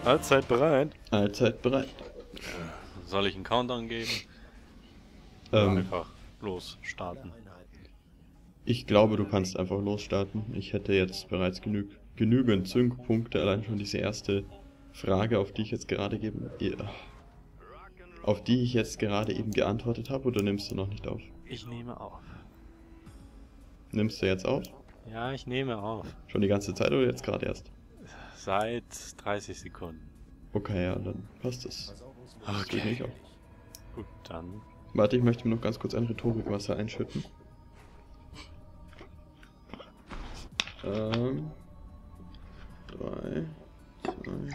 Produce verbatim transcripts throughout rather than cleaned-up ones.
Allzeit bereit. Allzeit bereit. Soll ich einen Countdown geben? Ähm, Einfach los starten. Ich glaube, du kannst einfach losstarten. Ich hätte jetzt bereits genü genügend Sync-Punkte, allein schon diese erste Frage, auf die ich jetzt gerade geben, auf die ich jetzt gerade eben geantwortet habe, oder nimmst du noch nicht auf? Ich nehme auf. Nimmst du jetzt auf? Ja, ich nehme auf. Schon die ganze Zeit oder jetzt gerade erst? Seit dreißig Sekunden. Okay, ja, dann passt es. Das geht nicht auf. Gut, dann. Warte, ich möchte mir noch ganz kurz ein Rhetorikwasser einschütten. Ähm. Drei. Zwei.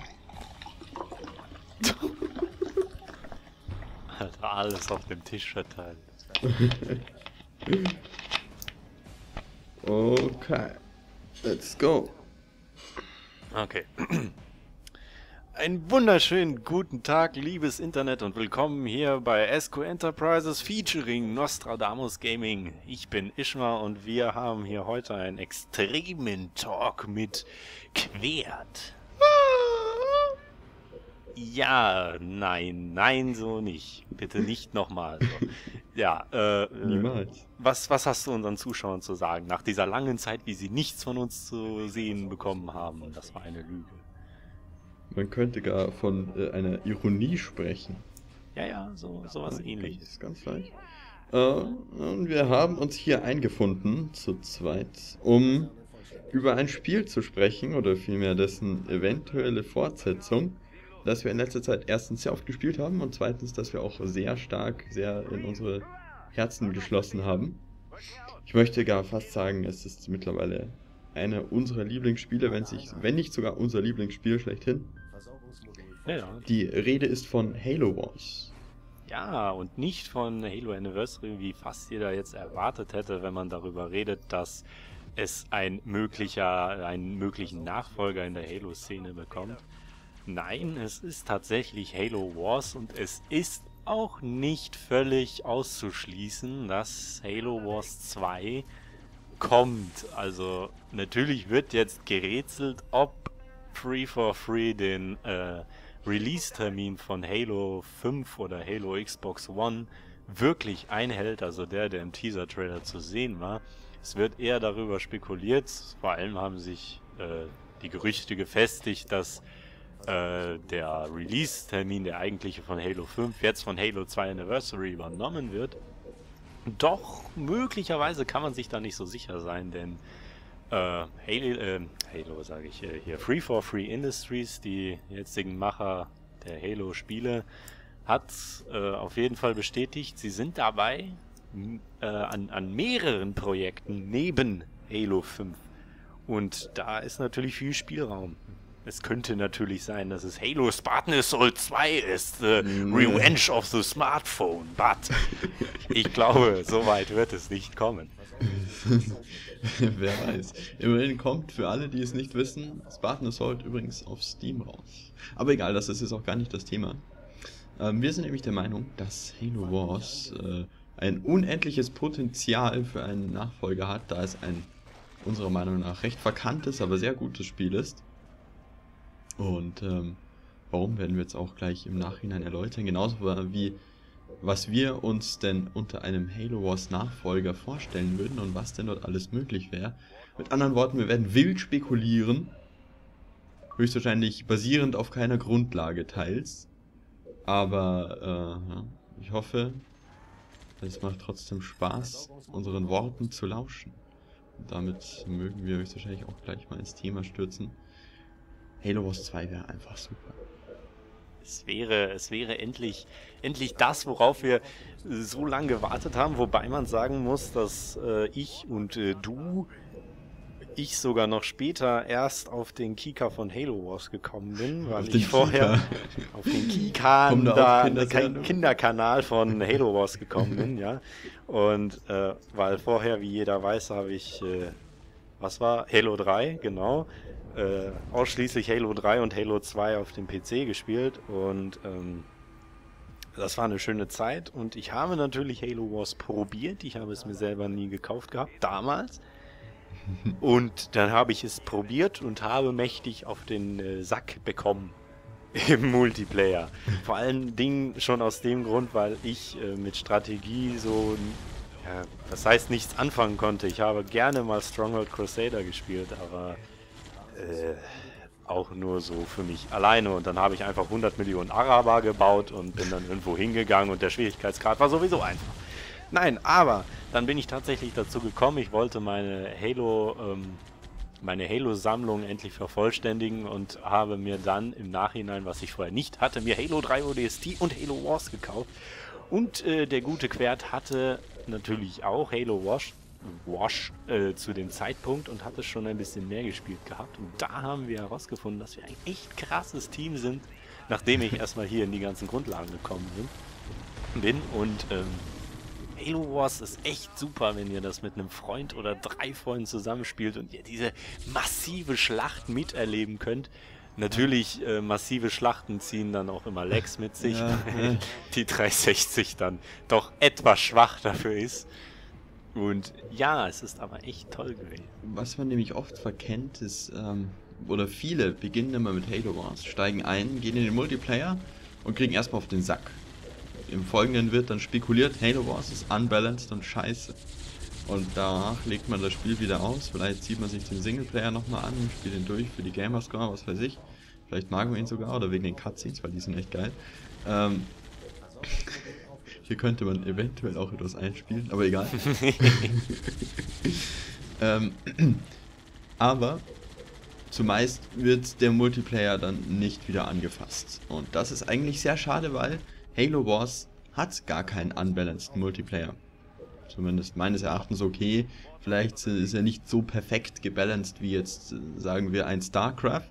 Alter, alles auf dem Tisch verteilt. Okay. Let's go. Okay. Einen wunderschönen guten Tag, liebes Internet, und willkommen hier bei Esco Enterprises featuring Nostradamus Gaming. Ich bin Ishma und wir haben hier heute einen extremen Talk mit Quert. Ja, nein, nein, so nicht. Bitte nicht nochmal. So. Ja, äh, Niemals. Was, was hast du unseren Zuschauern zu sagen, nach dieser langen Zeit, wie sie nichts von uns zu sehen bekommen haben? Das war eine Lüge. Man könnte gar von äh, einer Ironie sprechen. Ja, ja, so sowas ja, ähnliches. Ganz, ganz leicht. Äh, und wir haben uns hier eingefunden, zu zweit, um über ein Spiel zu sprechen, oder vielmehr dessen eventuelle Fortsetzung, das wir in letzter Zeit erstens sehr oft gespielt haben und zweitens, dass wir auch sehr stark, sehr in unsere Herzen geschlossen haben. Ich möchte gar fast sagen, es ist mittlerweile einer unserer Lieblingsspiele, wenn, sich, wenn nicht sogar unser Lieblingsspiel schlechthin. Ja, ja. Die Rede ist von Halo Wars. Ja, und nicht von Halo Anniversary, wie fast jeder jetzt erwartet hätte, wenn man darüber redet, dass es ein möglicher, einen möglichen Nachfolger in der Halo-Szene bekommt. Nein, es ist tatsächlich Halo Wars und es ist auch nicht völlig auszuschließen, dass Halo Wars zwei kommt. Also natürlich wird jetzt gerätselt, ob Free for Free den äh, Release-Termin von Halo fünf oder Halo Xbox One wirklich einhält, also der, der im Teaser-Trailer zu sehen war. Es wird eher darüber spekuliert, vor allem haben sich äh, die Gerüchte gefestigt, dass äh, der Release-Termin, der eigentliche von Halo fünf, jetzt von Halo zwei Anniversary übernommen wird. Doch möglicherweise kann man sich da nicht so sicher sein, denn äh, Halo, äh, Halo sage ich äh, hier, Free for Free Industries, die jetzigen Macher der Halo-Spiele, hat äh, auf jeden Fall bestätigt, sie sind dabei äh, an, an mehreren Projekten neben Halo fünf. Und da ist natürlich viel Spielraum. Es könnte natürlich sein, dass es Halo Spartan Assault zwei ist, The Revenge of the Smartphone, but ich glaube, so weit wird es nicht kommen. Wer weiß. Immerhin kommt, für alle, die es nicht wissen, Spartan Assault übrigens auf Steam raus. Aber egal, das ist jetzt auch gar nicht das Thema. Ähm, wir sind nämlich der Meinung, dass Halo Wars äh, ein unendliches Potenzial für einen Nachfolger hat, da es ein, unserer Meinung nach, recht verkanntes, aber sehr gutes Spiel ist. Und ähm, warum, werden wir jetzt auch gleich im Nachhinein erläutern, genauso wie was wir uns denn unter einem Halo Wars Nachfolger vorstellen würden und was denn dort alles möglich wäre. Mit anderen Worten, wir werden wild spekulieren, höchstwahrscheinlich basierend auf keiner Grundlage teils, aber äh, ja, ich hoffe, es macht trotzdem Spaß, unseren Worten zu lauschen. Und damit mögen wir höchstwahrscheinlich auch gleich mal ins Thema stürzen. Halo Wars zwei wäre einfach super. Es wäre, es wäre endlich, endlich das, worauf wir so lange gewartet haben, wobei man sagen muss, dass äh, ich und äh, du, ich sogar noch später erst auf den Kika von Halo Wars gekommen bin, weil ich vorher auf den Kika, da, kein Kinderkanal von Halo Wars gekommen bin, ja. Und äh, weil vorher, wie jeder weiß, habe ich, äh, was war? Halo drei, genau. Äh, ausschließlich Halo drei und Halo zwei auf dem P C gespielt und ähm, das war eine schöne Zeit und ich habe natürlich Halo Wars probiert, ich habe es mir selber nie gekauft gehabt, damals, und dann habe ich es probiert und habe mächtig auf den äh, Sack bekommen im Multiplayer. Vor allen Dingen schon aus dem Grund, weil ich äh, mit Strategie so, ja, das heißt nichts anfangen konnte. Ich habe gerne mal Stronghold Crusader gespielt, aber äh, auch nur so für mich alleine. Und dann habe ich einfach hundert Millionen Araber gebaut und bin dann irgendwo hingegangen und der Schwierigkeitsgrad war sowieso einfach. Nein, aber dann bin ich tatsächlich dazu gekommen, ich wollte meine Halo... Ähm, meine Halo-Sammlung endlich vervollständigen und habe mir dann im Nachhinein, was ich vorher nicht hatte, mir Halo drei O D S T und Halo Wars gekauft. Und äh, der gute Quert hatte natürlich auch Halo Wash, Wash äh, zu dem Zeitpunkt und hatte schon ein bisschen mehr gespielt gehabt. Und da haben wir herausgefunden, dass wir ein echt krasses Team sind, nachdem ich erstmal hier in die ganzen Grundlagen gekommen bin. bin. Und ähm, Halo Wars ist echt super, wenn ihr das mit einem Freund oder drei Freunden zusammenspielt und ihr diese massive Schlacht miterleben könnt. Natürlich, äh, massive Schlachten ziehen dann auch immer Lags mit sich, Ja, weil ja. die dreihundertsechzig dann doch etwas schwach dafür ist. Und ja, es ist aber echt toll gewesen. Was man nämlich oft verkennt, ist, ähm, oder viele beginnen immer mit Halo Wars, steigen ein, gehen in den Multiplayer und kriegen erstmal auf den Sack. Im Folgenden wird dann spekuliert, Halo Wars ist unbalanced und scheiße. Und danach legt man das Spiel wieder aus, vielleicht zieht man sich den Singleplayer nochmal an, spielt ihn durch für die Gamerscore, was weiß ich. Vielleicht mag man ihn sogar, oder wegen den Cutscenes, weil die sind echt geil. Ähm, hier könnte man eventuell auch etwas einspielen, aber egal. ähm, aber zumeist wird der Multiplayer dann nicht wieder angefasst. Und das ist eigentlich sehr schade, weil Halo Wars hat gar keinen unbalanced Multiplayer. Zumindest meines Erachtens okay. Vielleicht ist er nicht so perfekt gebalanced wie jetzt, sagen wir, ein StarCraft.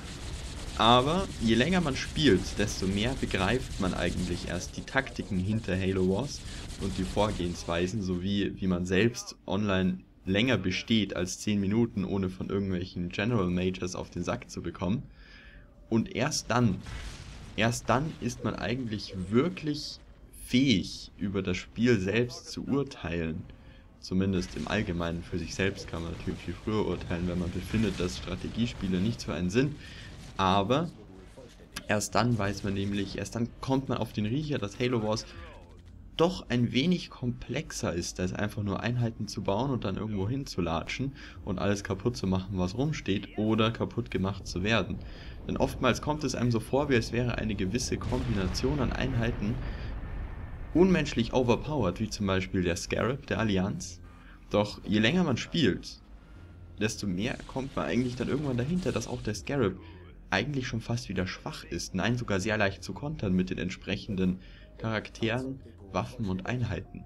Aber je länger man spielt, desto mehr begreift man eigentlich erst die Taktiken hinter Halo Wars und die Vorgehensweisen, sowie wie man selbst online länger besteht als zehn Minuten, ohne von irgendwelchen General Majors auf den Sack zu bekommen. Und erst dann Erst dann ist man eigentlich wirklich fähig, über das Spiel selbst zu urteilen. Zumindest im Allgemeinen. Für sich selbst kann man natürlich viel früher urteilen, wenn man befindet, dass Strategiespiele nicht für einen sind. Aber erst dann weiß man nämlich, erst dann kommt man auf den Riecher, dass Halo Wars doch ein wenig komplexer ist, als einfach nur Einheiten zu bauen und dann irgendwo hinzulatschen und alles kaputt zu machen, was rumsteht, oder kaputt gemacht zu werden. Denn oftmals kommt es einem so vor, wie es wäre eine gewisse Kombination an Einheiten unmenschlich overpowered, wie zum Beispiel der Scarab der Allianz. Doch je länger man spielt, desto mehr kommt man eigentlich dann irgendwann dahinter, dass auch der Scarab eigentlich schon fast wieder schwach ist. Nein, sogar sehr leicht zu kontern mit den entsprechenden Charakteren, Waffen und Einheiten.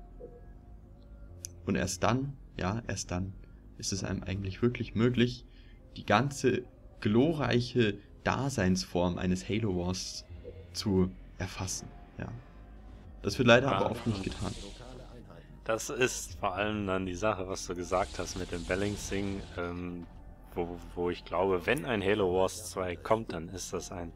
Und erst dann, ja, erst dann ist es einem eigentlich wirklich möglich, die ganze glorreiche Daseinsform eines Halo Wars zu erfassen. Ja. Das wird leider aber oft nicht getan. Das ist vor allem dann die Sache, was du gesagt hast mit dem Balancing, ähm, wo, wo ich glaube, wenn ein Halo Wars zwei kommt, dann ist das ein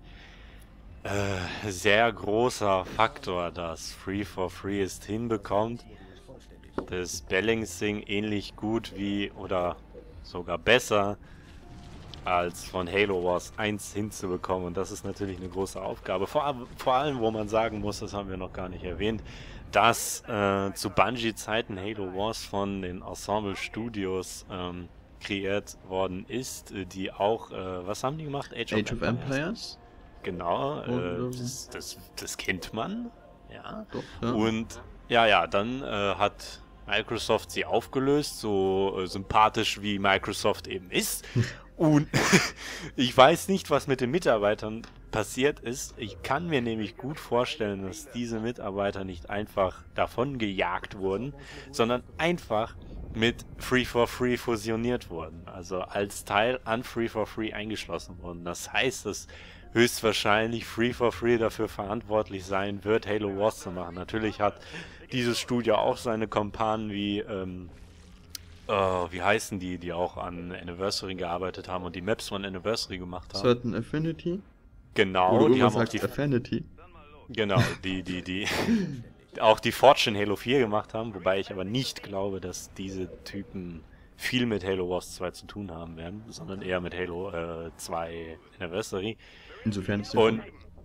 äh, sehr großer Faktor, dass Free for Free es hinbekommt, das Balancing ähnlich gut wie oder sogar besser als von Halo Wars eins hinzubekommen, und das ist natürlich eine große Aufgabe. Vor, vor allem, wo man sagen muss, das haben wir noch gar nicht erwähnt, dass äh, zu Bungie-Zeiten Halo Wars von den Ensemble Studios ähm, kreiert worden ist, die auch, äh, was haben die gemacht? Age, Age of Empires? Empires? Genau, Und, äh, ähm, das, das, das kennt man, ja. Doch, ja. Und ja, ja, dann äh, hat Microsoft sie aufgelöst, so äh, sympathisch wie Microsoft eben ist. Und ich weiß nicht, was mit den Mitarbeitern passiert ist. Ich kann mir nämlich gut vorstellen, dass diese Mitarbeiter nicht einfach davon gejagt wurden, sondern einfach mit Free for Free fusioniert wurden. Also als Teil an Free for Free eingeschlossen wurden. Das heißt, dass höchstwahrscheinlich Free for Free dafür verantwortlich sein wird, Halo Wars zu machen. Natürlich hat dieses Studio auch seine Kumpanen wie ähm, Uh, wie heißen die, die auch an Anniversary gearbeitet haben und die Maps von Anniversary gemacht haben? Certain Affinity? Genau, Oder die haben auch sagst die Affinity. Genau, die, die, die auch die Fortune Halo vier gemacht haben, wobei ich aber nicht glaube, dass diese Typen viel mit Halo Wars zwei zu tun haben werden, sondern eher mit Halo äh, zwei Anniversary. Insofern ist Und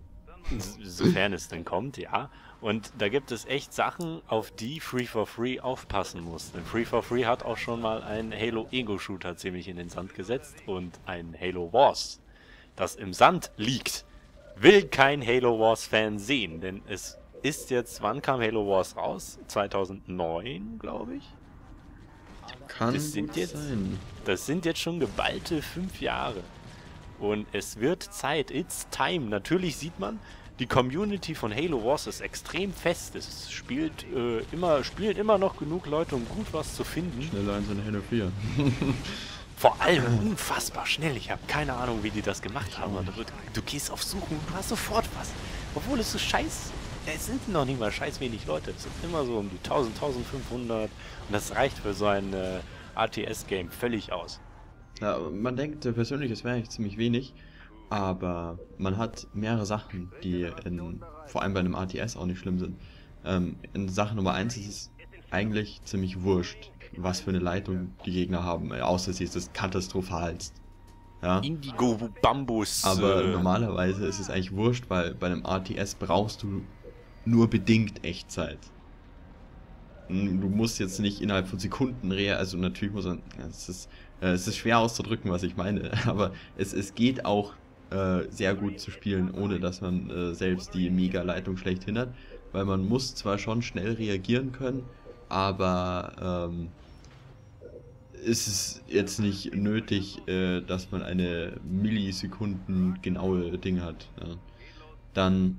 Sofern es denn kommt, ja. Und da gibt es echt Sachen, auf die Free for Free aufpassen muss. Denn Free for Free hat auch schon mal einen Halo Ego-Shooter ziemlich in den Sand gesetzt und ein Halo Wars, das im Sand liegt, will kein Halo Wars-Fan sehen. Denn es ist jetzt, wann kam Halo Wars raus? zweitausendneun, glaube ich. Kann Das sind gut jetzt, sein. das sind jetzt schon geballte fünf Jahre. Und es wird Zeit, it's time. Natürlich sieht man, die Community von Halo Wars ist extrem fest. Es spielt, äh, immer, spielen immer noch genug Leute, um gut was zu finden. Schneller als in Halo vier. Vor allem unfassbar schnell. Ich habe keine Ahnung, wie die das gemacht haben. Du, du gehst auf Suchen und du hast sofort was. Obwohl es so scheiß... Es sind noch nicht mal scheiß wenig Leute. Es sind immer so um die tausend, tausendfünfhundert. Und das reicht für so ein äh, R T S-Game völlig aus. Ja, man denkt äh, persönlich, es wäre eigentlich ziemlich wenig, aber man hat mehrere Sachen, die in, vor allem bei einem R T S auch nicht schlimm sind. Ähm, in Sache Nummer eins ist es eigentlich ziemlich wurscht, was für eine Leitung die Gegner haben, äh, außer sie ist das katastrophalst. Ja? Indigo Bambus. Aber äh, normalerweise ist es eigentlich wurscht, weil bei einem R T S brauchst du nur bedingt Echtzeit. Du musst jetzt nicht innerhalb von Sekunden rea, also natürlich muss man, ja, es ist, äh, es ist schwer auszudrücken, was ich meine, aber es, es geht auch äh, sehr gut zu spielen, ohne dass man äh, selbst die Mega-Leitung schlechthin hat, weil man muss zwar schon schnell reagieren können, aber ähm, ist es jetzt nicht nötig, äh, dass man eine Millisekunden genaue Ding hat. Ja. Dann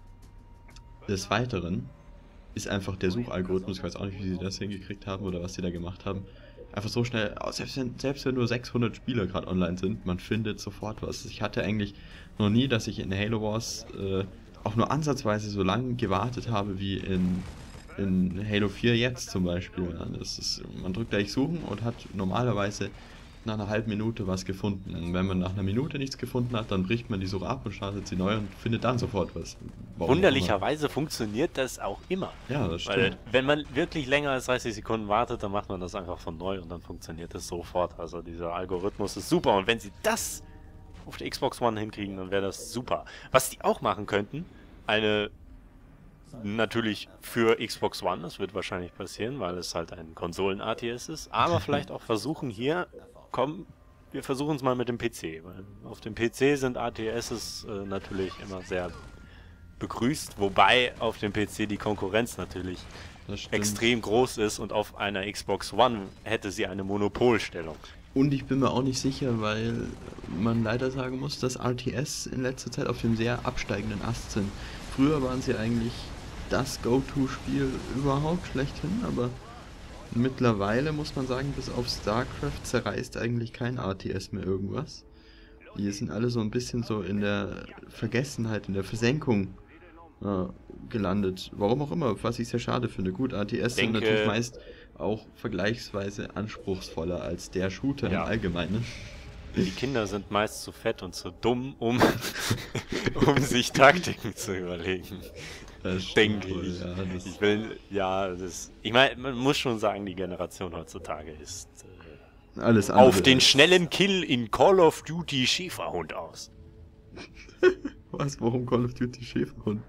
des Weiteren ist einfach der Suchalgorithmus, ich weiß auch nicht, wie sie das hingekriegt haben oder was sie da gemacht haben, einfach so schnell, selbst wenn, selbst wenn nur sechshundert Spieler gerade online sind, man findet sofort was. Ich hatte eigentlich noch nie, dass ich in Halo Wars äh, auch nur ansatzweise so lange gewartet habe wie in, in Halo vier jetzt zum Beispiel. Ja, das ist, man drückt gleich suchen und hat normalerweise nach einer halben Minute was gefunden. Und wenn man nach einer Minute nichts gefunden hat, dann bricht man die Suche ab und startet sie neu und findet dann sofort was. Warum Wunderlicherweise funktioniert das auch immer. Ja, das stimmt. Weil wenn man wirklich länger als dreißig Sekunden wartet, dann macht man das einfach von neu und dann funktioniert es sofort. Also dieser Algorithmus ist super und wenn sie das auf der Xbox One hinkriegen, dann wäre das super. Was die auch machen könnten, eine natürlich für Xbox One, das wird wahrscheinlich passieren, weil es halt ein Konsolen-R T S ist, aber vielleicht auch versuchen hier, komm, wir versuchen es mal mit dem P C, weil auf dem P C sind R T Ss äh, natürlich immer sehr begrüßt, wobei auf dem P C die Konkurrenz natürlich extrem groß ist und auf einer Xbox One hätte sie eine Monopolstellung. Und ich bin mir auch nicht sicher, weil man leider sagen muss, dass R T S in letzter Zeit auf dem sehr absteigenden Ast sind. Früher waren sie eigentlich das Go-To-Spiel überhaupt schlechthin, aber mittlerweile muss man sagen, bis auf StarCraft zerreißt eigentlich kein R T S mehr irgendwas. Die sind alle so ein bisschen so in der Vergessenheit, in der Versenkung äh, gelandet. Warum auch immer, was ich sehr schade finde. Gut, R T S Denke, sind natürlich meist auch vergleichsweise anspruchsvoller als der Shooter ja. im Allgemeinen. Die Kinder sind meist zu fett und zu dumm, um, um sich Taktiken zu überlegen. Das Denke wohl, ich. Ja, das ich will, ja, das. Ich meine, man muss schon sagen, die Generation heutzutage ist äh, alles andere auf den ist- schnellen Kill in Call of Duty Schäferhund aus. Was? Warum Call of Duty Schäferhund?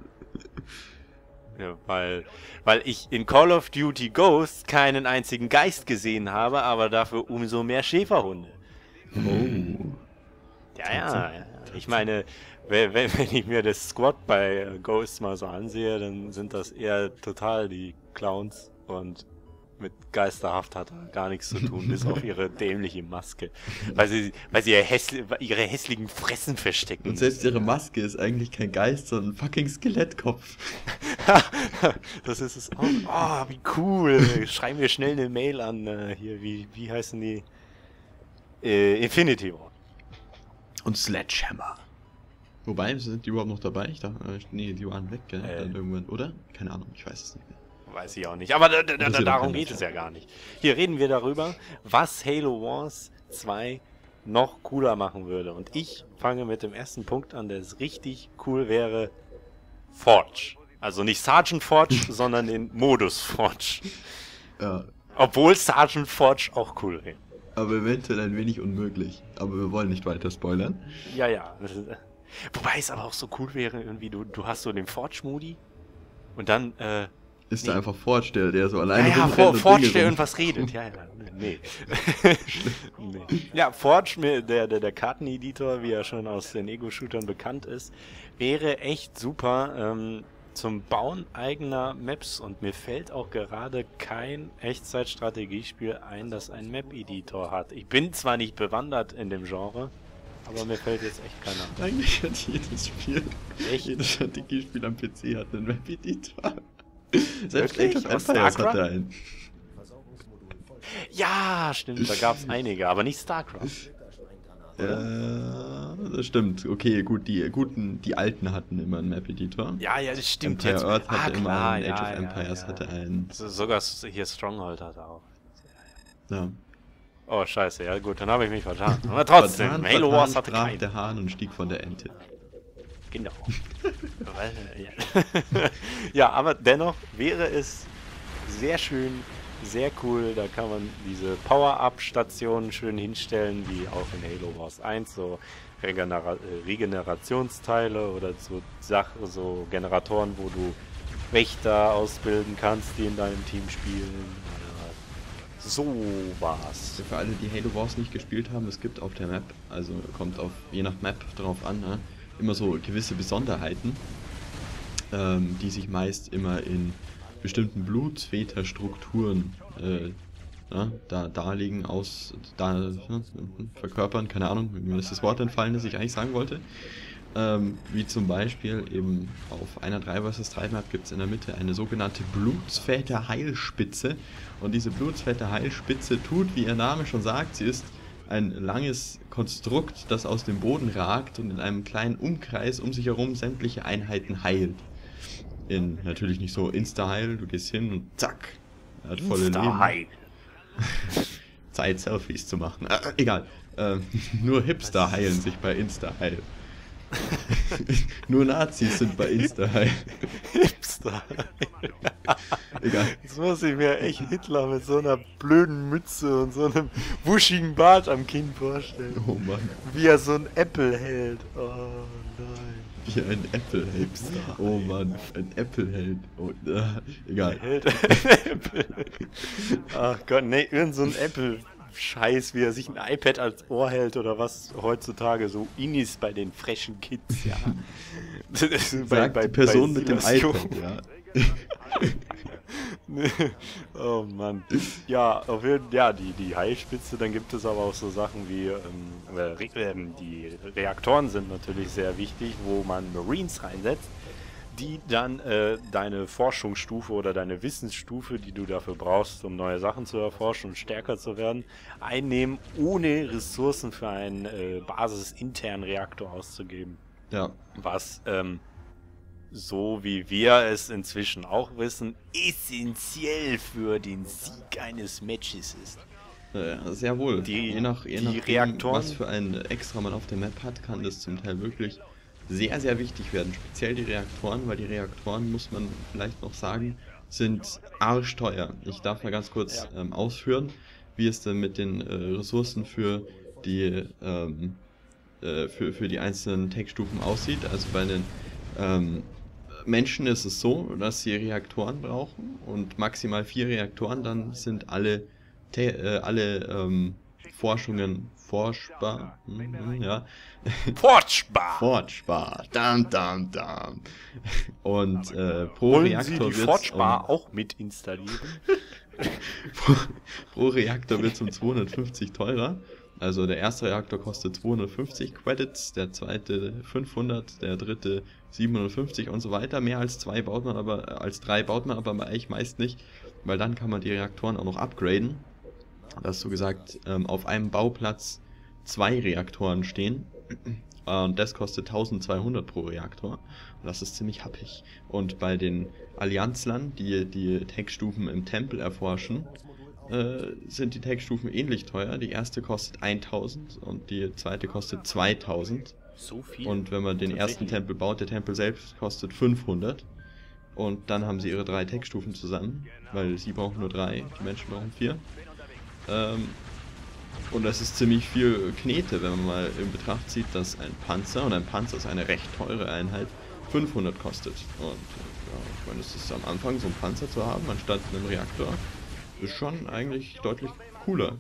Ja, weil, weil ich in Call of Duty Ghosts keinen einzigen Geist gesehen habe, aber dafür umso mehr Schäferhunde. Oh. Ja, ja, ja. Ich meine, wenn, wenn wenn ich mir das Squad bei äh, Ghosts mal so ansehe, dann sind das eher total die Clowns und mit Geisterhaft hat er gar nichts zu tun, bis auf ihre dämliche Maske. Weil sie, weil sie ihre, hässli ihre hässlichen Fressen verstecken. Und selbst ihre Maske ist eigentlich kein Geist, sondern ein fucking Skelettkopf. Das ist es auch. Oh, wie cool. Schreiben wir schnell eine Mail an, äh, hier, wie, wie heißen die? Äh, Infinity War. Und Sledgehammer. Wobei, sind die überhaupt noch dabei? Ich dachte, äh, nee, die waren weg, gell? Äh. Dann irgendwann, oder? Keine Ahnung, ich weiß es nicht mehr. Weiß ich auch nicht. Aber da, da, da, Das ist darum doch geht kein es ja gar nicht. Hier reden wir darüber, was Halo Wars zwei noch cooler machen würde. Und ich fange mit dem ersten Punkt an, der es richtig cool wäre. Forge. Also nicht Sergeant Forge, sondern den Modus Forge. Ja, Obwohl Sergeant Forge auch cool wäre. aber eventuell ein wenig unmöglich. Aber wir wollen nicht weiter spoilern. Ja, ja. Wobei es aber auch so cool wäre, irgendwie, du, du hast so den Forge-Modi und dann, äh, Ist nee. da einfach Forge, der, der so alleine ja, ja, rumrennt For und Forge, Dinge der rum- irgendwas redet. Ja, ja, nee. nee. Ja, Forge, mir- der, der, der Karteneditor, wie er schon aus den Ego-Shootern bekannt ist, wäre echt super ähm, zum Bauen eigener Maps. Und mir fällt auch gerade kein Echtzeit-Strategiespiel ein, das einen Map-Editor hat. Ich bin zwar nicht bewandert in dem Genre, aber mir fällt jetzt echt keiner ein. Eigentlich hat jedes Spiel, Echt? jedes Strategiespiel am P C hat einen Map-Editor. Selbst Wirklich? Age of Aus Empires StarCraft? hatte einen. Ja, stimmt, da gab es einige, aber nicht StarCraft. Ja, das stimmt. Okay, gut, die guten, die alten hatten immer einen Map-Editor. Ja, ja, das stimmt. Empire jetzt. Earth ah, hatte immer klar, einen, Age ja, of ja, Empires ja. hatte einen. So, sogar hier Stronghold hat er auch. Ja. Oh, scheiße, ja gut, dann habe ich mich vertan. Aber trotzdem, Vertan, Halo vertan, Wars hatte sprach keinen. der Hahn und stieg von der Ente. Genau. Weil, ja. Ja, aber dennoch wäre es sehr schön, sehr cool. Da kann man diese Power-Up-Stationen schön hinstellen, wie auch in Halo Wars eins, so Regenera Regenerationsteile oder so Sachen, so Generatoren, wo du Wächter ausbilden kannst, die in deinem Team spielen. So war's. Für alle, die Halo Wars nicht gespielt haben, es gibt auf der Map, also kommt auf je nach Map drauf an, ne, immer so gewisse Besonderheiten, ähm, die sich meist immer in bestimmten Blutsväterstrukturen äh, ja, da darlegen, aus, da ne, verkörpern, keine Ahnung, mir ist das Wort entfallen, das ich eigentlich sagen wollte. Ähm, wie zum Beispiel eben auf einer drei versus drei Map gibt es in der Mitte eine sogenannte Blutsväter-Heilspitze. Und diese Blutsväter-Heilspitze tut, wie ihr Name schon sagt, sie ist ein langes Konstrukt, das aus dem Boden ragt und in einem kleinen Umkreis um sich herum sämtliche Einheiten heilt. In natürlich nicht so Insta-Heil, du gehst hin und zack, er hat volle Leben. Zeit, Selfies zu machen. Äh, egal, äh, nur Hipster heilen sich bei Insta-Heil. Nur Nazis sind bei Insta-Heil. Hipster. Egal. Jetzt muss ich mir echt Hitler mit so einer blöden Mütze und so einem wuschigen Bart am Kinn vorstellen. Oh Mann. Wie er so ein Apple hält. Oh nein. Wie ein Apple-Hipster. Oh Mann, ein Apple-Held. Oh, äh, egal. Hält Apple. Ach Gott, ne, irgend so ein Apple. Scheiß, wie er sich ein iPad als Ohr hält oder was heutzutage so in ist bei den freshen Kids, ja. Sagt die Person mit dem iPad, ja. Oh Mann. Ja, auf jeden Fall, ja, die, die Heilspitze, dann gibt es aber auch so Sachen wie, ähm, Re ähm, die Reaktoren sind natürlich sehr wichtig, wo man Marines reinsetzt, die dann äh, deine Forschungsstufe oder deine Wissensstufe, die du dafür brauchst, um neue Sachen zu erforschen und stärker zu werden, einnehmen, ohne Ressourcen für einen äh, basisinternen Reaktor auszugeben. Ja. Was, ähm, so wie wir es inzwischen auch wissen, essentiell für den Sieg eines Matches ist. Ja, sehr wohl. Die, je nach, je die nachdem, Reaktoren, was für ein Extra man auf der Map hat, kann das zum Teil wirklich sehr, sehr wichtig werden. Speziell die Reaktoren, weil die Reaktoren, muss man vielleicht noch sagen, sind arschteuer. Ich darf mal ganz kurz Ja. ähm, ausführen, wie es denn mit den äh, Ressourcen für die ähm, äh, für, für die einzelnen Tech-Stufen aussieht. Also bei den ähm, Menschen ist es so, dass sie Reaktoren brauchen und maximal vier Reaktoren, dann sind alle, Te äh, alle ähm, Forschungen forschbar. Hm, ja. forschbar! Forschbar. Dam, dam, dam. Und äh, pro Wollen Reaktor Sie die wird's Forschbar um, auch mit installieren? pro, pro Reaktor wird es um zweihundertfünfzig teurer. Also der erste Reaktor kostet zweihundertfünfzig Credits, der zweite fünfhundert, der dritte siebenhundertfünfzig und so weiter. Mehr als zwei baut man aber, als drei baut man aber eigentlich meist nicht, weil dann kann man die Reaktoren auch noch upgraden. Dass so gesagt ähm, auf einem Bauplatz zwei Reaktoren stehen. Und das kostet eintausendzweihundert pro Reaktor. Und das ist ziemlich happig. Und bei den Allianzlern, die die Tech-Stufen im Tempel erforschen, äh, sind die Tech-Stufen ähnlich teuer. Die erste kostet eintausend und die zweite kostet zweitausend. So viel? Und wenn man den ersten Tempel baut, der Tempel selbst kostet fünfhundert. Und dann haben sie ihre drei Tech-Stufen zusammen, weil sie brauchen nur drei, die Menschen brauchen vier. Ähm, Und das ist ziemlich viel Knete, wenn man mal in Betracht zieht, dass ein Panzer, und ein Panzer ist eine recht teure Einheit, fünfhundert kostet. Und ja, ich meine, es ist am Anfang, so einen Panzer zu haben, anstatt einem Reaktor, ist schon eigentlich deutlich cooler.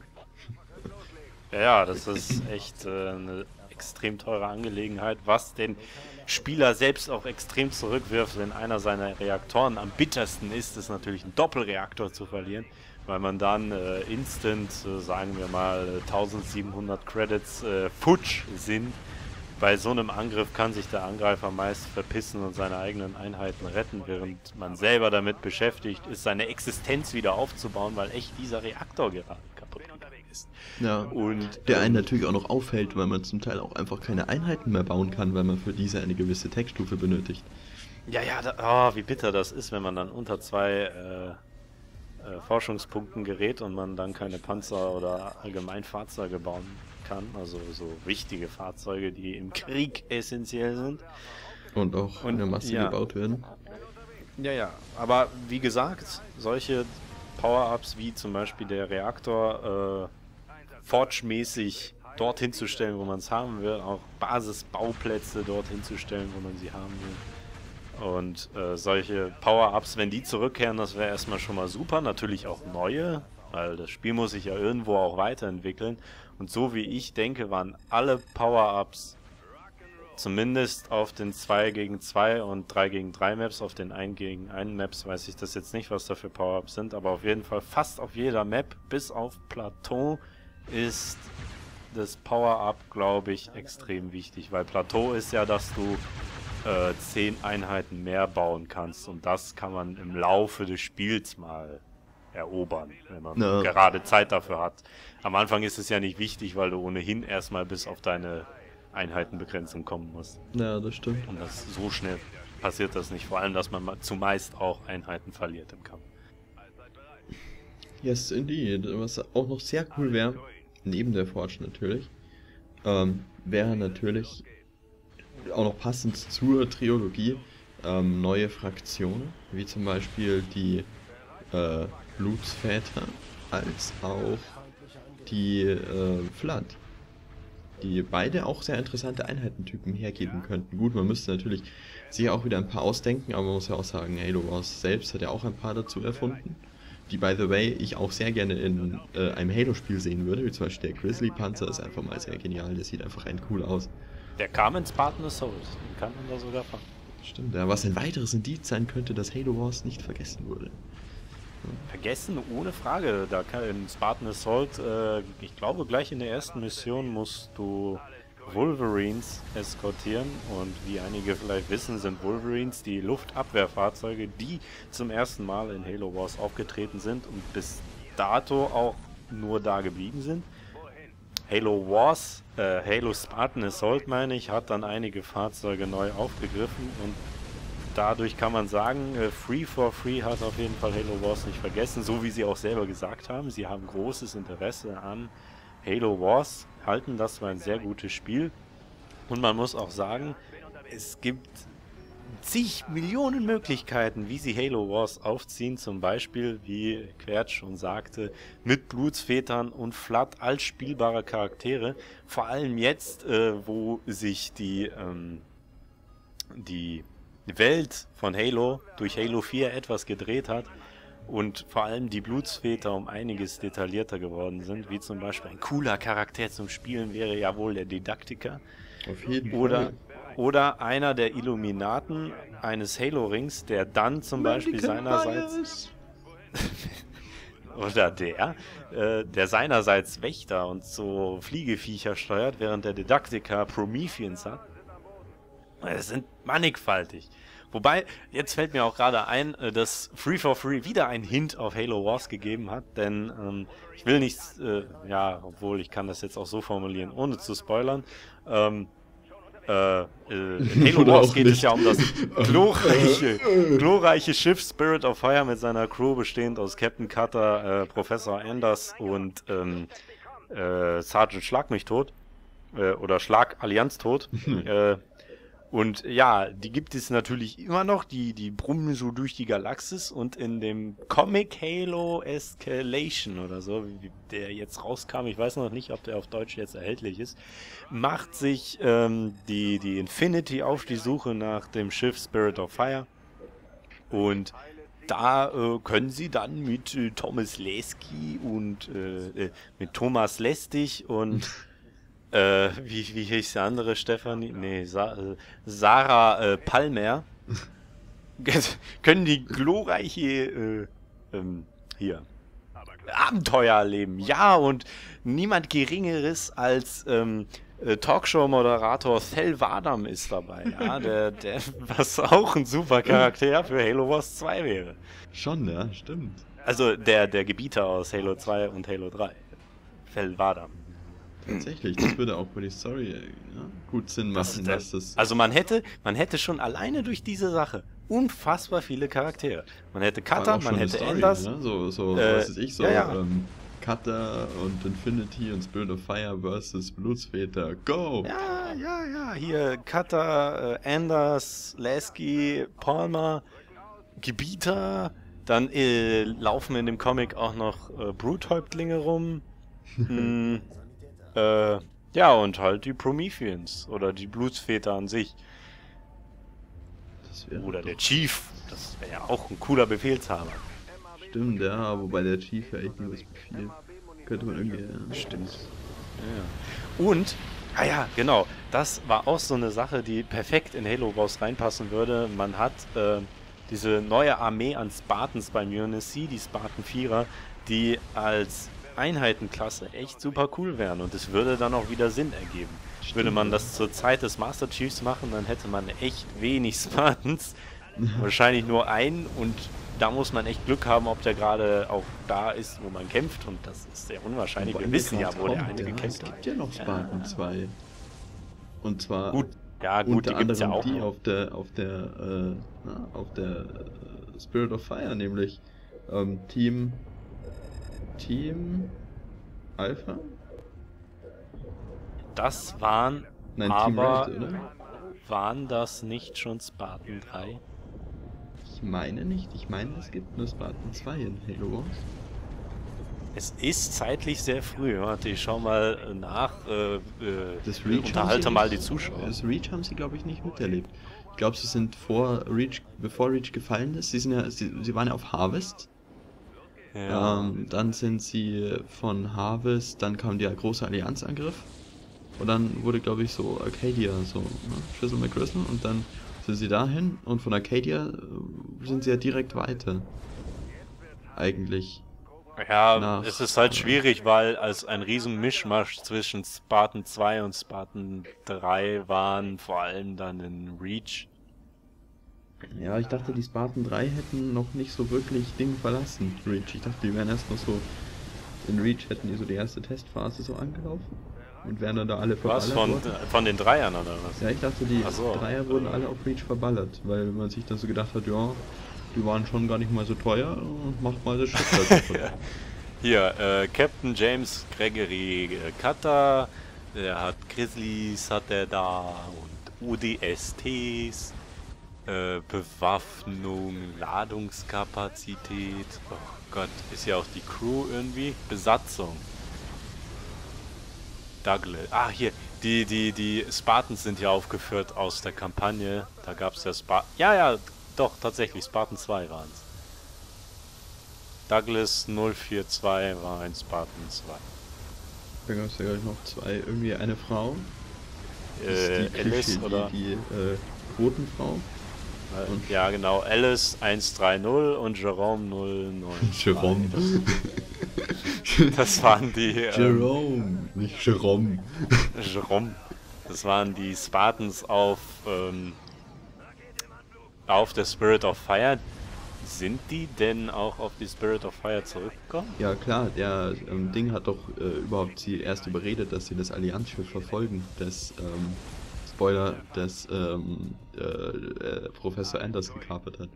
Ja, ja, das ist echt äh, eine extrem teure Angelegenheit, was den Spieler selbst auch extrem zurückwirft, wenn einer seiner Reaktoren am bittersten ist, ist natürlich ein Doppelreaktor zu verlieren, weil man dann äh, instant, äh, sagen wir mal, eintausendsiebenhundert Credits äh, futsch sind. Bei so einem Angriff kann sich der Angreifer meist verpissen und seine eigenen Einheiten retten, während man selber damit beschäftigt ist, seine Existenz wieder aufzubauen, weil echt dieser Reaktor gerade kaputt gegangen ist. Ja, und der einen natürlich auch noch aufhält, weil man zum Teil auch einfach keine Einheiten mehr bauen kann, weil man für diese eine gewisse Tech-Stufe benötigt. Ja, ja, da, oh, wie bitter das ist, wenn man dann unter zwei äh, äh, Forschungspunkten gerät und man dann keine Panzer oder allgemein Fahrzeuge bauen kann, also so wichtige Fahrzeuge, die im Krieg essentiell sind. Und auch in der Masse ja. gebaut werden. Ja, ja, aber wie gesagt, solche Power-Ups wie zum Beispiel der Reaktor äh, Forge-mäßig dorthin zu stellen, wo man es haben will, auch Basisbauplätze dorthin zu stellen, wo man sie haben will. Und äh, solche Power-Ups, wenn die zurückkehren, das wäre erstmal schon mal super. Natürlich auch neue, weil das Spiel muss sich ja irgendwo auch weiterentwickeln. Und so wie ich denke, waren alle Power-Ups zumindest auf den zwei gegen zwei und drei gegen drei Maps, auf den eins gegen eins Maps weiß ich das jetzt nicht, was da für Power-Ups sind, aber auf jeden Fall fast auf jeder Map, bis auf Plateau, ist das Power-Up, glaube ich, extrem wichtig, weil Plateau ist ja, dass du äh, zehn Einheiten mehr bauen kannst und das kann man im Laufe des Spiels mal erobern, wenn man no. gerade Zeit dafür hat. Am Anfang ist es ja nicht wichtig, weil du ohnehin erstmal bis auf deine Einheitenbegrenzung kommen musst. Ja, das stimmt. Und das so schnell passiert das nicht, vor allem, dass man zumeist auch Einheiten verliert im Kampf. Yes, indeed. Was auch noch sehr cool wäre, neben der Forge natürlich, ähm, wäre natürlich auch noch passend zur Trilogie ähm, neue Fraktionen, wie zum Beispiel die äh, Blutsväter, als auch die äh, Flood, die beide auch sehr interessante Einheitentypen hergeben könnten. Gut, man müsste natürlich sich auch wieder ein paar ausdenken, aber man muss ja auch sagen, Halo Wars selbst hat ja auch ein paar dazu erfunden, die, by the way, ich auch sehr gerne in äh, einem Halo-Spiel sehen würde, wie zum Beispiel der Grizzly-Panzer ist einfach mal sehr genial, der sieht einfach rein cool aus. Der kam in Spartan Assault, den kann man da sogar fahren. Stimmt, ja, was ein weiteres Indiz sein könnte, dass Halo Wars nicht vergessen wurde. Vergessen, ohne Frage. Da kann in Spartan Assault, äh, ich glaube gleich in der ersten Mission musst du Wolverines eskortieren und wie einige vielleicht wissen, sind Wolverines die Luftabwehrfahrzeuge, die zum ersten Mal in Halo Wars aufgetreten sind und bis dato auch nur da geblieben sind. Halo Wars, äh, Halo Spartan Assault meine ich, hat dann einige Fahrzeuge neu aufgegriffen und dadurch kann man sagen, äh, Free for Free hat auf jeden Fall Halo Wars nicht vergessen, so wie sie auch selber gesagt haben. Sie haben großes Interesse an Halo Wars, halten das für ein sehr gutes Spiel. Und man muss auch sagen, es gibt zig Millionen Möglichkeiten, wie sie Halo Wars aufziehen. Zum Beispiel, wie Quert schon sagte, mit Blutsvätern und Flood als spielbare Charaktere. Vor allem jetzt, äh, wo sich die, ähm, die Welt von Halo durch Halo vier etwas gedreht hat und vor allem die Blutsväter um einiges detaillierter geworden sind, wie zum Beispiel ein cooler Charakter zum Spielen wäre ja wohl der Didaktiker. Auf jeden oder, Fall. Oder einer der Illuminaten eines Halo-Rings, der dann zum Beispiel seinerseits... oder der, äh, der seinerseits Wächter und so Fliegeviecher steuert, während der Didaktiker Prometheans hat. Es sind mannigfaltig. Wobei, jetzt fällt mir auch gerade ein, dass Free for Free wieder einen Hint auf Halo Wars gegeben hat, denn ähm, ich will nicht, äh, ja, obwohl ich kann das jetzt auch so formulieren, ohne zu spoilern, ähm, äh, äh, in Halo Wars geht nicht. Es ja um das glorreiche, glorreiche Schiff Spirit of Fire mit seiner Crew, bestehend aus Captain Cutter, äh, Professor Anders und ähm, äh, Sergeant Schlag mich tot, äh, oder Schlag Allianz tot, äh, Und ja, die gibt es natürlich immer noch, die, die brummen so durch die Galaxis und in dem Comic Halo Escalation oder so, wie der jetzt rauskam, ich weiß noch nicht, ob der auf Deutsch jetzt erhältlich ist, macht sich ähm, die, die Infinity auf die Suche nach dem Schiff Spirit of Fire. Und da äh, können sie dann mit äh, Thomas Lesky und äh, äh, mit Thomas Lestig und Äh, wie, wie hieß der andere, Stefanie? Nee, Sa äh, Sarah äh, Palmer. Können die glorreiche äh, ähm, hier Abenteuer erleben. Ja, und niemand Geringeres als ähm, äh, Talkshow-Moderator Thel Vadam ist dabei. Ja, der, der, was auch ein super Charakter für Halo Wars zwei wäre. Schon, ja, stimmt. Also der, der Gebieter aus Halo zwei und Halo drei. Thel Vadam. Tatsächlich, das würde auch für die Story ja, gut Sinn machen. Das dass das also man hätte, man hätte schon alleine durch diese Sache unfassbar viele Charaktere. Man hätte Cutter, man hätte Story, Enders. Ne? So, so äh, was weiß ich, so ja, ja. Ähm, Cutter und Infinity und Spirit of Fire versus Blutsväter. Go! Ja, ja, ja. Hier Cutter, äh, Anders, Lasky, Palmer, Gebieter. Dann äh, laufen in dem Comic auch noch äh, Bruthäuptlinge rum. hm, äh, ja, und halt die Prometheans oder die Blutsväter an sich. Das wäre Oder doch- der Chief. Das wäre ja auch ein cooler Befehlshaber. Stimmt, ja, wobei der Chief ja echt nur das Befehl. Könnte man irgendwie. Ja, Stimmt. Ja. Und, ah ja, genau, das war auch so eine Sache, die perfekt in Halo Wars reinpassen würde. Man hat äh, diese neue Armee an Spartans beim U N S C, die Spartan Vierer, die als Einheitenklasse echt super cool wären und es würde dann auch wieder Sinn ergeben. Stimmt, Würde man ja. das zur Zeit des Master Chiefs machen, dann hätte man echt wenig Spartans. Wahrscheinlich nur einen und da muss man echt Glück haben, ob der gerade auch da ist, wo man kämpft und das ist sehr unwahrscheinlich. Wobei Wir mir wissen ja, grad wo der kommt, eine ja, gekämpft Es hat. gibt ja noch Spartan zwei. Und zwar Gut, ja gut, die unter gibt's ja anderem auch die noch. auf der auf der äh, na, auf der äh, Spirit of Fire, nämlich ähm, Team Team Alpha? Das waren Nein, Team aber, Red, oder? waren das nicht schon Spartan drei? Ich meine nicht, ich meine es gibt nur Spartan zwei in Halo Wars. Es ist zeitlich sehr früh. Warte, ich schau mal äh, nach. Äh, äh, Das Reach unterhalte haben sie mal die nicht- Zuschauer. Das Reach haben sie, glaube ich, nicht miterlebt. Ich glaube, sie sind vor Reach, bevor Reach gefallen ist, sie sind ja, sie, sie waren ja auf Harvest. Ja. Ähm, dann sind sie von Harvest, dann kam der große Allianzangriff. Und dann wurde, glaube ich, so Arcadia, so ne? Schüssel McGristle. Und dann sind sie dahin und von Arcadia äh, sind sie ja direkt weiter. Eigentlich. Ja, nach- es ist halt schwierig, weil als ein riesen Mischmasch zwischen Spartan zwei und Spartan drei waren, vor allem dann in Reach. Ja, ich dachte, die Spartan drei hätten noch nicht so wirklich Ding verlassen, Reach. Ich dachte, die wären erst noch so. In Reach hätten die so die erste Testphase so angelaufen. Und wären dann da alle verballert Was? Von, worden. von den Dreiern oder was? Ja, ich dachte, die Ach so. Dreier wurden alle auf Reach verballert, weil man sich dann so gedacht hat, ja, die waren schon gar nicht mal so teuer, macht mal das Schiff da kaputt. Hier, äh, Captain James Gregory äh, Cutter, der hat Grizzlies, hat er da und O D S Ts, äh, Bewaffnung, Ladungskapazität, oh Gott, ist ja auch die Crew irgendwie, Besatzung. Douglas, ah hier, die, die, die Spartans sind ja aufgeführt aus der Kampagne, da gab es ja Spartan, ja, ja, doch, tatsächlich, Spartan zwei waren es. Douglas null vier zwei war ein Spartan zwei. Da gab es ja gleich noch zwei, irgendwie eine Frau, das ist Äh, die Alice Klischee, oder? die, die äh, Quotenfrau. und- Äh, ja, genau. Alice eins drei null und Jerome null neun. Jerome. Das waren die. Ähm, Jerome, nicht Jerome. Jerome. Das waren die Spartans auf, ähm, auf der Spirit of Fire. Sind die denn auch auf die Spirit of Fire zurückgekommen? Ja klar, der ähm, Ding hat doch äh, überhaupt sie erst überredet, dass sie das Allianzschiff verfolgen, das ähm, Spoiler, das ähm, äh, äh, Professor Anders gekapert hat.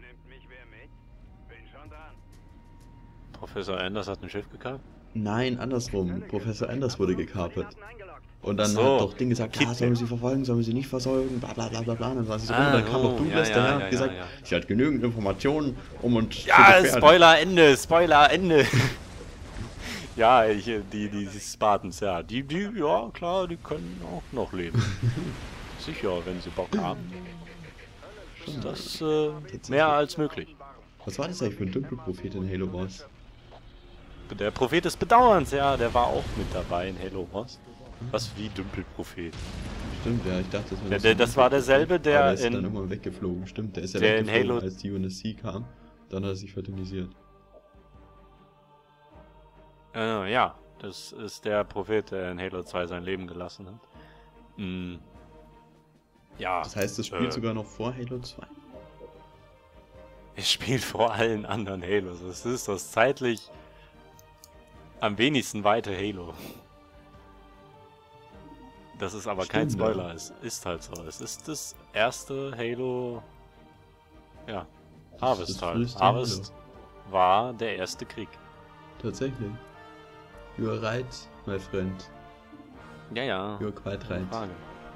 Professor Anders hat ein Schiff gekauft? Nein, andersrum. Professor Anders wurde gekapert. Und dann so, hat doch Ding gesagt, Kid ja, sollen wir sie verfolgen, sollen wir sie nicht verfolgen, bla bla bla bla bla. Dann war sie so, ah, und dann kam oh, noch Douglas ja, daher ja, und ja, gesagt, ja, ja. sie hat genügend Informationen, um uns Ja, zu gefährden. Spoiler Ende, Spoiler Ende. Ja, ich, die, die, die Spartans, ja, die, die, ja klar, die können auch noch leben. Sicher, wenn sie Bock haben. Ist das äh, mehr als möglich. Was war das eigentlich für ein Dümpelprophet in Halo Wars? Der Prophet des Bedauerns, ja, der war auch mit dabei in Halo Wars. Was wie Dümpelprophet. Stimmt, ja, ich dachte, das, Ja, der, das war derselbe, der, Aber der ist in, dann immer weggeflogen, stimmt, der ist ja der in weggeflogen, Halo, als die U N S C kam. Dann hat er sich fraternisiert. äh, ja, das ist der Prophet, der in Halo zwei sein Leben gelassen hat. Mm, ja. Das heißt, das spielt äh, sogar noch vor Halo zwei? Es spielt vor allen anderen Halos. Es ist das zeitlich am wenigsten weite Halo. Das ist aber kein Stimmt, Spoiler, es ist halt so. Es ist das erste Halo. Ja, Harvest halt. früheste Harvest war der erste Krieg. Tatsächlich. You are right, my friend. Ja, ja. You are quite right. Frage.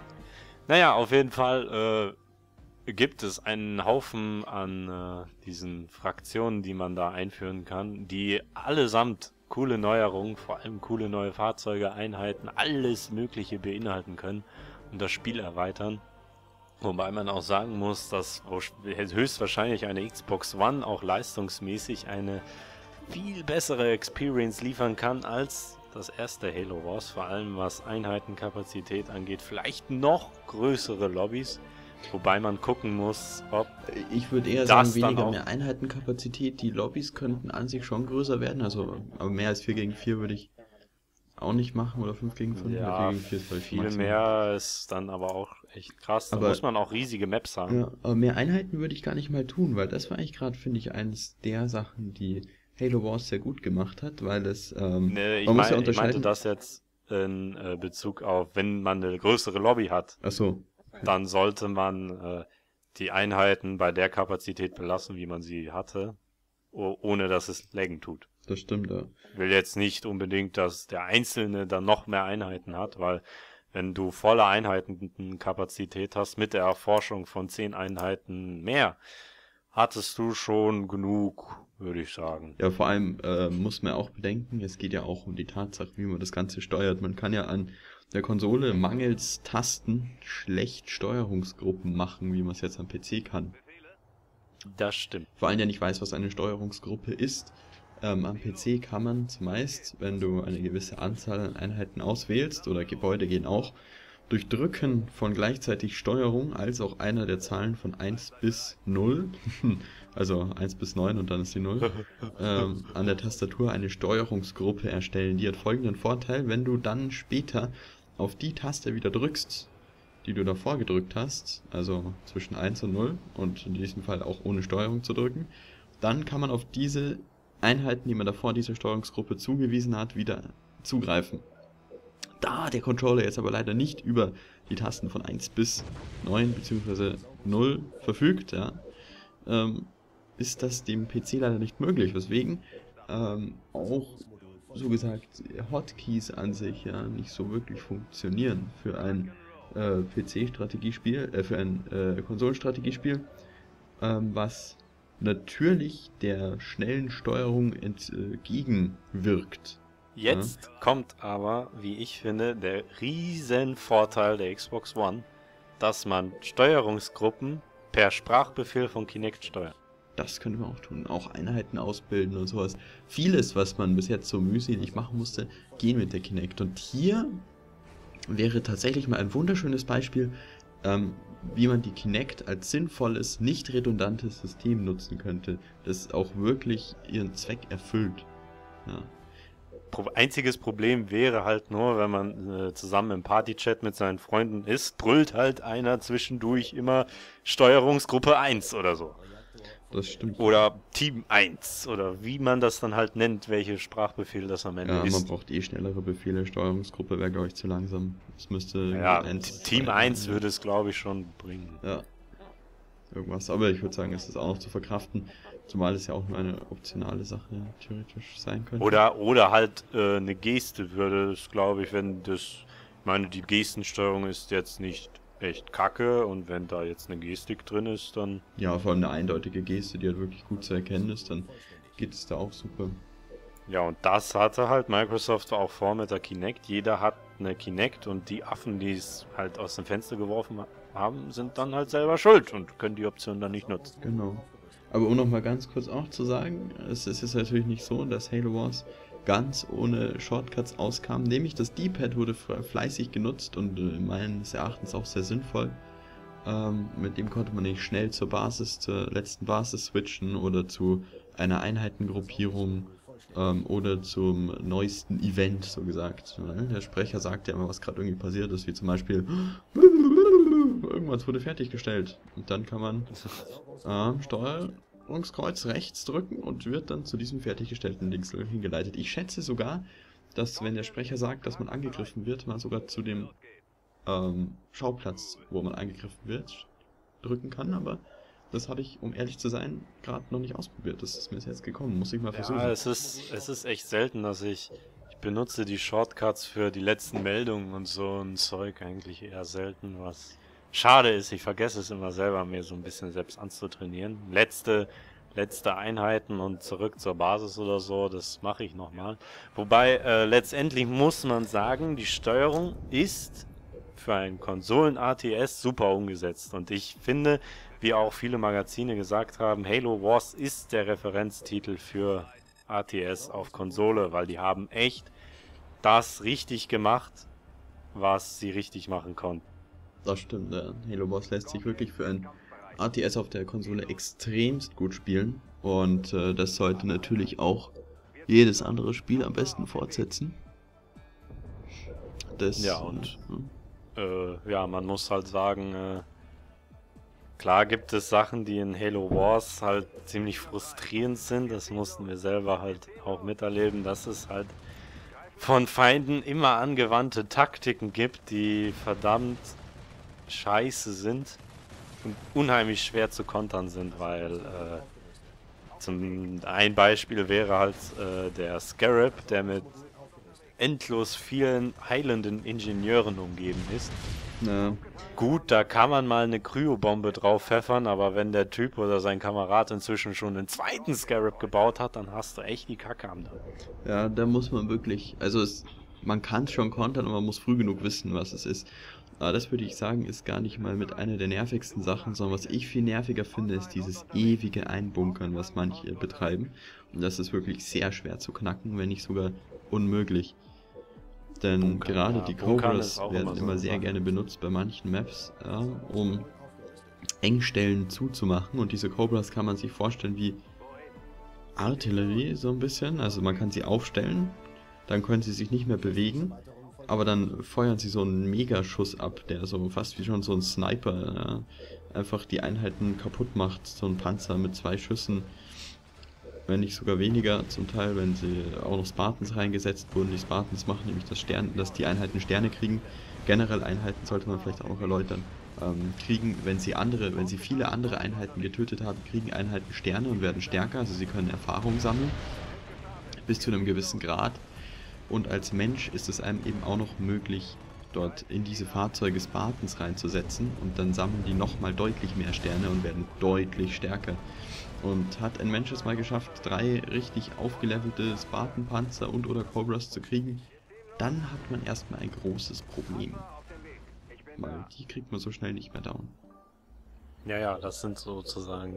Naja, auf jeden Fall äh, gibt es einen Haufen an äh, diesen Fraktionen, die man da einführen kann, die allesamt coole Neuerungen, vor allem coole neue Fahrzeuge, Einheiten, alles Mögliche beinhalten können und das Spiel erweitern. Wobei man auch sagen muss, dass höchstwahrscheinlich eine Xbox One auch leistungsmäßig eine viel bessere Experience liefern kann als das erste Halo Wars, vor allem was Einheitenkapazität angeht. Vielleicht noch größere Lobbys, wobei man gucken muss, ob Ich würde eher das sagen, dann weniger auch- mehr Einheitenkapazität. Die Lobbys könnten an sich schon größer werden, also aber mehr als vier gegen vier würde ich auch nicht machen, oder fünf gegen fünf. ja, vier gegen vier ist vielleicht viel Maximum. mehr ist dann aber auch echt krass. Da Aber- muss man auch riesige Maps haben. Ja, aber mehr Einheiten würde ich gar nicht mal tun, weil das war eigentlich gerade, finde ich, eines der Sachen, die Halo Wars sehr gut gemacht hat, weil es, ähm, Nee, ich, man muss ja mein, ich meinte unterscheiden. das jetzt in äh, Bezug auf, wenn man eine größere Lobby hat, Achso, dann sollte man äh, die Einheiten bei der Kapazität belassen, wie man sie hatte, o- ohne dass es laggen tut. das stimmt, ja. Ich will jetzt nicht unbedingt, dass der Einzelne dann noch mehr Einheiten hat, weil wenn du volle Einheitenkapazität hast mit der Erforschung von zehn Einheiten mehr, hattest du schon genug, würde ich sagen. Ja, vor allem äh, muss man auch bedenken, es geht ja auch um die Tatsache, wie man das Ganze steuert. Man kann ja an der Konsole mangels Tasten schlecht Steuerungsgruppen machen, wie man es jetzt am P C kann. Das stimmt. Vor allem, der nicht weiß, was eine Steuerungsgruppe ist. Ähm, am P C kann man zumeist, wenn du eine gewisse Anzahl an Einheiten auswählst, oder Gebäude gehen auch, durch Drücken von gleichzeitig Steuerung als auch einer der Zahlen von eins bis null, also eins bis neun und dann ist die null, ähm, an der Tastatur eine Steuerungsgruppe erstellen. Die hat folgenden Vorteil: Wenn du dann später auf die Taste wieder drückst, die du davor gedrückt hast, also zwischen eins und null und in diesem Fall auch ohne Steuerung zu drücken, dann kann man auf diese Einheiten, die man davor dieser Steuerungsgruppe zugewiesen hat, wieder zugreifen. Da der Controller jetzt aber leider nicht über die Tasten von eins bis neun bzw. null verfügt, ja, ähm, ist das dem P C leider nicht möglich, weswegen ähm, auch so gesagt Hotkeys an sich ja nicht so wirklich funktionieren für ein äh, P C-Strategiespiel, äh, für ein äh, Konsolenstrategiespiel, ähm, was natürlich der schnellen Steuerung entgegenwirkt. Jetzt ja. kommt aber, wie ich finde, der riesen Vorteil der Xbox One, dass man Steuerungsgruppen per Sprachbefehl von Kinect steuert. Das können wir auch tun. Auch Einheiten ausbilden und sowas. Vieles, was man bis jetzt so mühselig machen musste, gehen mit der Kinect. Und hier wäre tatsächlich mal ein wunderschönes Beispiel, ähm, wie man die Kinect als sinnvolles, nicht redundantes System nutzen könnte, das auch wirklich ihren Zweck erfüllt. Ja. Einziges Problem wäre halt nur, wenn man äh, zusammen im Partychat mit seinen Freunden ist, brüllt halt einer zwischendurch immer Steuerungsgruppe eins oder so. Das stimmt. Oder Team eins oder wie man das dann halt nennt, welche Sprachbefehl das am Ende ja, ist. Man braucht eh schnellere Befehle, Steuerungsgruppe wäre glaube ich zu langsam. Es müsste ja, eins, Team eins würde es glaube ich schon bringen. Ja. Irgendwas, aber ich würde sagen, es ist auch noch zu verkraften, zumal es ja auch nur eine optionale Sache theoretisch sein könnte. Oder, oder halt äh, eine Geste würde es, glaube ich, wenn das Ich meine, die Gestensteuerung ist jetzt nicht echt kacke und wenn da jetzt eine Gestik drin ist, dann... Ja, vor allem eine eindeutige Geste, die halt wirklich gut zu erkennen ist, dann geht es da auch super. Ja, und das hatte halt Microsoft auch vor mit der Kinect. Jeder hat eine Kinect und die Affen, die es halt aus dem Fenster geworfen haben, sind dann halt selber schuld und können die Option dann nicht nutzen. Genau. Aber um nochmal ganz kurz auch zu sagen, es ist jetzt natürlich nicht so, dass Halo Wars ganz ohne Shortcuts auskam. Nämlich das D-Pad wurde fleißig genutzt und äh, meines Erachtens auch sehr sinnvoll. Ähm, mit dem konnte man nicht schnell zur Basis, zur letzten Basis switchen oder zu einer Einheitengruppierung ähm, oder zum neuesten Event, so gesagt. Der Sprecher sagt ja immer, was gerade irgendwie passiert ist, wie zum Beispiel irgendwas wurde fertiggestellt. Und dann kann man äh, Steuerungskreuz rechts drücken und wird dann zu diesem fertiggestellten Dings hingeleitet. Ich schätze sogar, dass wenn der Sprecher sagt, dass man angegriffen wird, man sogar zu dem ähm, Schauplatz, wo man angegriffen wird, drücken kann, aber das habe ich, um ehrlich zu sein, gerade noch nicht ausprobiert. Das ist mir jetzt gekommen, muss ich mal versuchen. Ja, es ist, es ist echt selten, dass ich, ich benutze die Shortcuts für die letzten Meldungen und so ein Zeug eigentlich eher selten, was schade ist. Ich vergesse es immer selber, mir so ein bisschen selbst anzutrainieren. Letzte, letzte Einheiten und zurück zur Basis oder so, das mache ich nochmal. Wobei, äh, letztendlich muss man sagen, die Steuerung ist für ein Konsolen-A T S super umgesetzt und ich finde, wie auch viele Magazine gesagt haben, Halo Wars ist der Referenztitel für A T S auf Konsole, weil die haben echt das richtig gemacht, was sie richtig machen konnten. Das stimmt, ja. Halo Wars lässt sich wirklich für ein A T S auf der Konsole extremst gut spielen und äh, das sollte natürlich auch jedes andere Spiel am besten fortsetzen. Das, ja, und äh, hm. äh, ja, man muss halt sagen, äh, klar gibt es Sachen, die in Halo Wars halt ziemlich frustrierend sind. Das mussten wir selber halt auch miterleben, dass es halt von Feinden immer angewandte Taktiken gibt, die verdammt scheiße sind und unheimlich schwer zu kontern sind, weil äh, zum ein Beispiel wäre halt äh, der Scarab, der mit endlos vielen heilenden Ingenieuren umgeben ist. Ja. Gut, da kann man mal eine Kryobombe drauf pfeffern, aber wenn der Typ oder sein Kamerad inzwischen schon einen zweiten Scarab gebaut hat, dann hast du echt die Kacke am Dach. Ja, da muss man wirklich, also es, man kann es schon kontern, aber man muss früh genug wissen, was es ist. Aber das würde ich sagen, ist gar nicht mal mit einer der nervigsten Sachen, sondern was ich viel nerviger finde, ist dieses ewige Einbunkern, was manche betreiben. Und das ist wirklich sehr schwer zu knacken, wenn nicht sogar unmöglich. Denn Bunkern, gerade ja. die Bunkern Cobras ist auch werden immer so immer eine sehr Sache. gerne benutzt bei manchen Maps, ja, um Engstellen zuzumachen. Und diese Cobras kann man sich vorstellen wie Artillerie so ein bisschen. Also man kann sie aufstellen, dann können sie sich nicht mehr bewegen, aber dann feuern sie so einen Megaschuss ab, der so fast wie schon so ein Sniper ja, einfach die Einheiten kaputt macht. So ein Panzer mit zwei Schüssen, wenn nicht sogar weniger zum Teil, wenn sie auch noch Spartans reingesetzt wurden. Die Spartans machen nämlich das Stern, dass die Einheiten Sterne kriegen. Generell Einheiten sollte man vielleicht auch noch erläutern. Ähm, kriegen, wenn sie andere, wenn sie viele andere Einheiten getötet haben, kriegen Einheiten Sterne und werden stärker. Also sie können Erfahrung sammeln bis zu einem gewissen Grad. Und als Mensch ist es einem eben auch noch möglich, dort in diese Fahrzeuge Spartans reinzusetzen und dann sammeln die nochmal deutlich mehr Sterne und werden deutlich stärker. Und hat ein Mensch es mal geschafft, drei richtig aufgelevelte Spartan-Panzer und oder Cobras zu kriegen, dann hat man erstmal ein großes Problem. Weil die kriegt man so schnell nicht mehr down. Ja, ja, das sind sozusagen,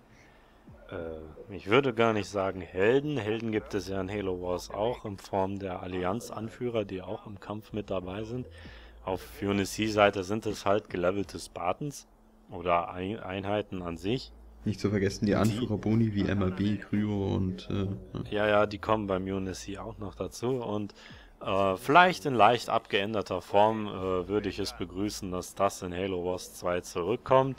äh, äh, ich würde gar nicht sagen Helden. Helden gibt es ja in Halo Wars auch in Form der Allianz-Anführer, die auch im Kampf mit dabei sind. Auf Unity-Seite sind es halt gelevelte Spartans oder Ein Einheiten an sich. Nicht zu vergessen die Anführer-Boni wie M R B, Kryo und... Äh, ja, ja, die kommen beim Unity auch noch dazu und äh, vielleicht in leicht abgeänderter Form äh, würde ich es begrüßen, dass das in Halo Wars zwei zurückkommt.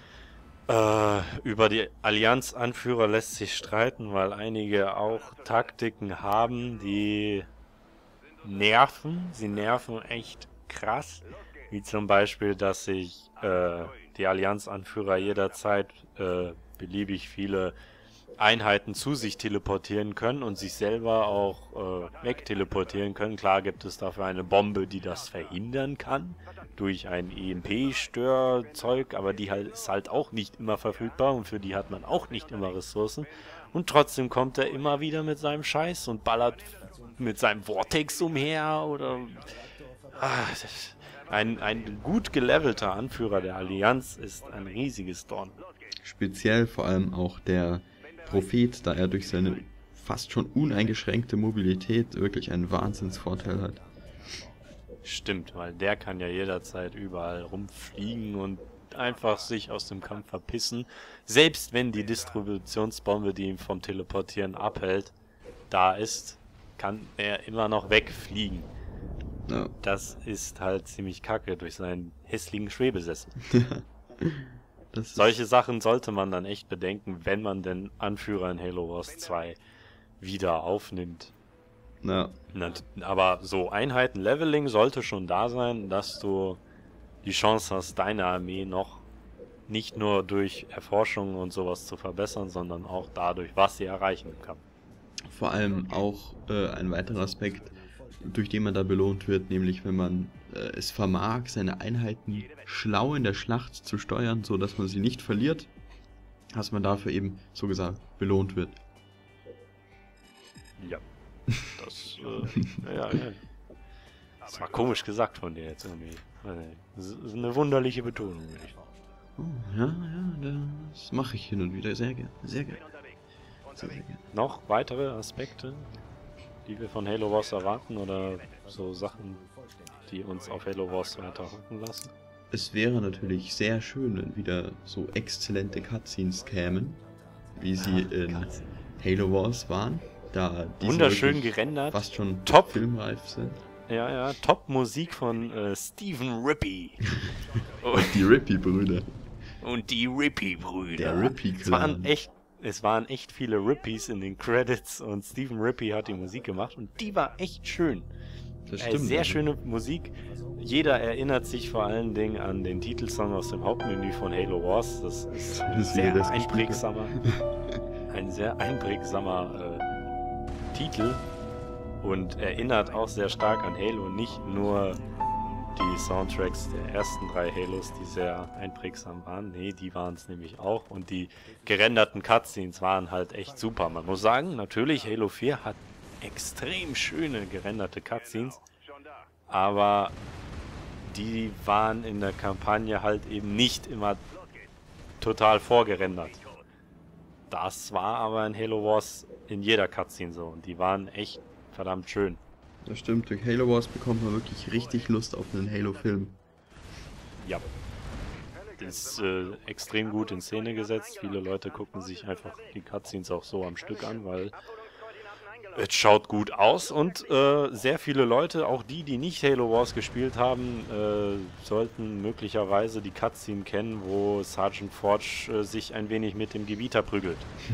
Äh, über die Allianz-Anführer lässt sich streiten, weil einige auch Taktiken haben, die nerven. Sie nerven echt krass. Wie zum Beispiel, dass sich äh, die Allianz-Anführer jederzeit äh, beliebig viele Einheiten zu sich teleportieren können und sich selber auch äh, wegteleportieren können. Klar gibt es dafür eine Bombe, die das verhindern kann, durch ein E M P-Störzeug, aber die halt, ist halt auch nicht immer verfügbar und für die hat man auch nicht immer Ressourcen. Und trotzdem kommt er immer wieder mit seinem Scheiß und ballert mit seinem Vortex umher oder... Ah, ein, ein gut gelevelter Anführer der Allianz ist ein riesiges Dorn. Speziell vor allem auch der Prophet, da er durch seine fast schon uneingeschränkte Mobilität wirklich einen Wahnsinnsvorteil hat. Stimmt, weil der kann ja jederzeit überall rumfliegen und einfach sich aus dem Kampf verpissen. Selbst wenn die Distributionsbombe, die ihn vom Teleportieren abhält, da ist, kann er immer noch wegfliegen. Ja. Das ist halt ziemlich kacke durch seinen hässlichen Schwebesessel. Das Solche Sachen sollte man dann echt bedenken, wenn man den Anführer in Halo Wars zwei wieder aufnimmt. Ja. Aber so Einheiten-Leveling sollte schon da sein, dass du die Chance hast, deine Armee noch nicht nur durch Erforschung und sowas zu verbessern, sondern auch dadurch, was sie erreichen kann. Vor allem auch äh, ein weiterer Aspekt, durch den man da belohnt wird, nämlich wenn man äh, es vermag, seine Einheiten schlau in der Schlacht zu steuern, so dass man sie nicht verliert, dass man dafür eben, so gesagt, belohnt wird. Ja, das, äh, ja, ja. Das war komisch gesagt von dir jetzt irgendwie. Das ist eine wunderliche Betonung. Oh, ja, ja, das mache ich hin und wieder sehr gerne, sehr gerne. Sehr, sehr gerne. Noch weitere Aspekte, die wir von Halo Wars erwarten oder so Sachen, die uns auf Halo Wars weiter hoffen lassen? Es wäre natürlich sehr schön, wenn wieder so exzellente Cutscenes kämen, wie sie Ah, in Cutscene. Halo Wars waren, da diese Wunderschön wirklich gerendert. fast schon Top. filmreif sind. Ja, ja, Top-Musik von äh, Stephen Rippey. Und die Rippey-Brüder. Und die Rippey-Brüder. Der Rippey-Clan. Es waren echt, es waren echt viele Rippies in den Credits und Stephen Rippey hat die Musik gemacht und die war echt schön. Das Äh, stimmt. sehr also. schöne Musik. Jeder erinnert sich vor allen Dingen an den Titelsong aus dem Hauptmenü von Halo Wars. Das ist ein Das ist sehr jedes einprägsamer, ein sehr einprägsamer äh, Titel und erinnert auch sehr stark an Halo. Nicht nur die Soundtracks der ersten drei Halos, die sehr einprägsam waren. Nee, die waren es nämlich auch. Und die gerenderten Cutscenes waren halt echt super. Man muss sagen, natürlich, Halo vier hat extrem schöne gerenderte Cutscenes, aber die waren in der Kampagne halt eben nicht immer total vorgerendert. Das war aber in Halo Wars in jeder Cutscene so und die waren echt verdammt schön. Das stimmt, durch Halo Wars bekommt man wirklich richtig Lust auf einen Halo-Film. Ja. Das ist äh, extrem gut in Szene gesetzt. Viele Leute gucken sich einfach die Cutscenes auch so am Stück an, weil es schaut gut aus und äh, sehr viele Leute, auch die, die nicht Halo Wars gespielt haben, äh, sollten möglicherweise die Cutscene kennen, wo Sergeant Forge äh, sich ein wenig mit dem Gewitter prügelt.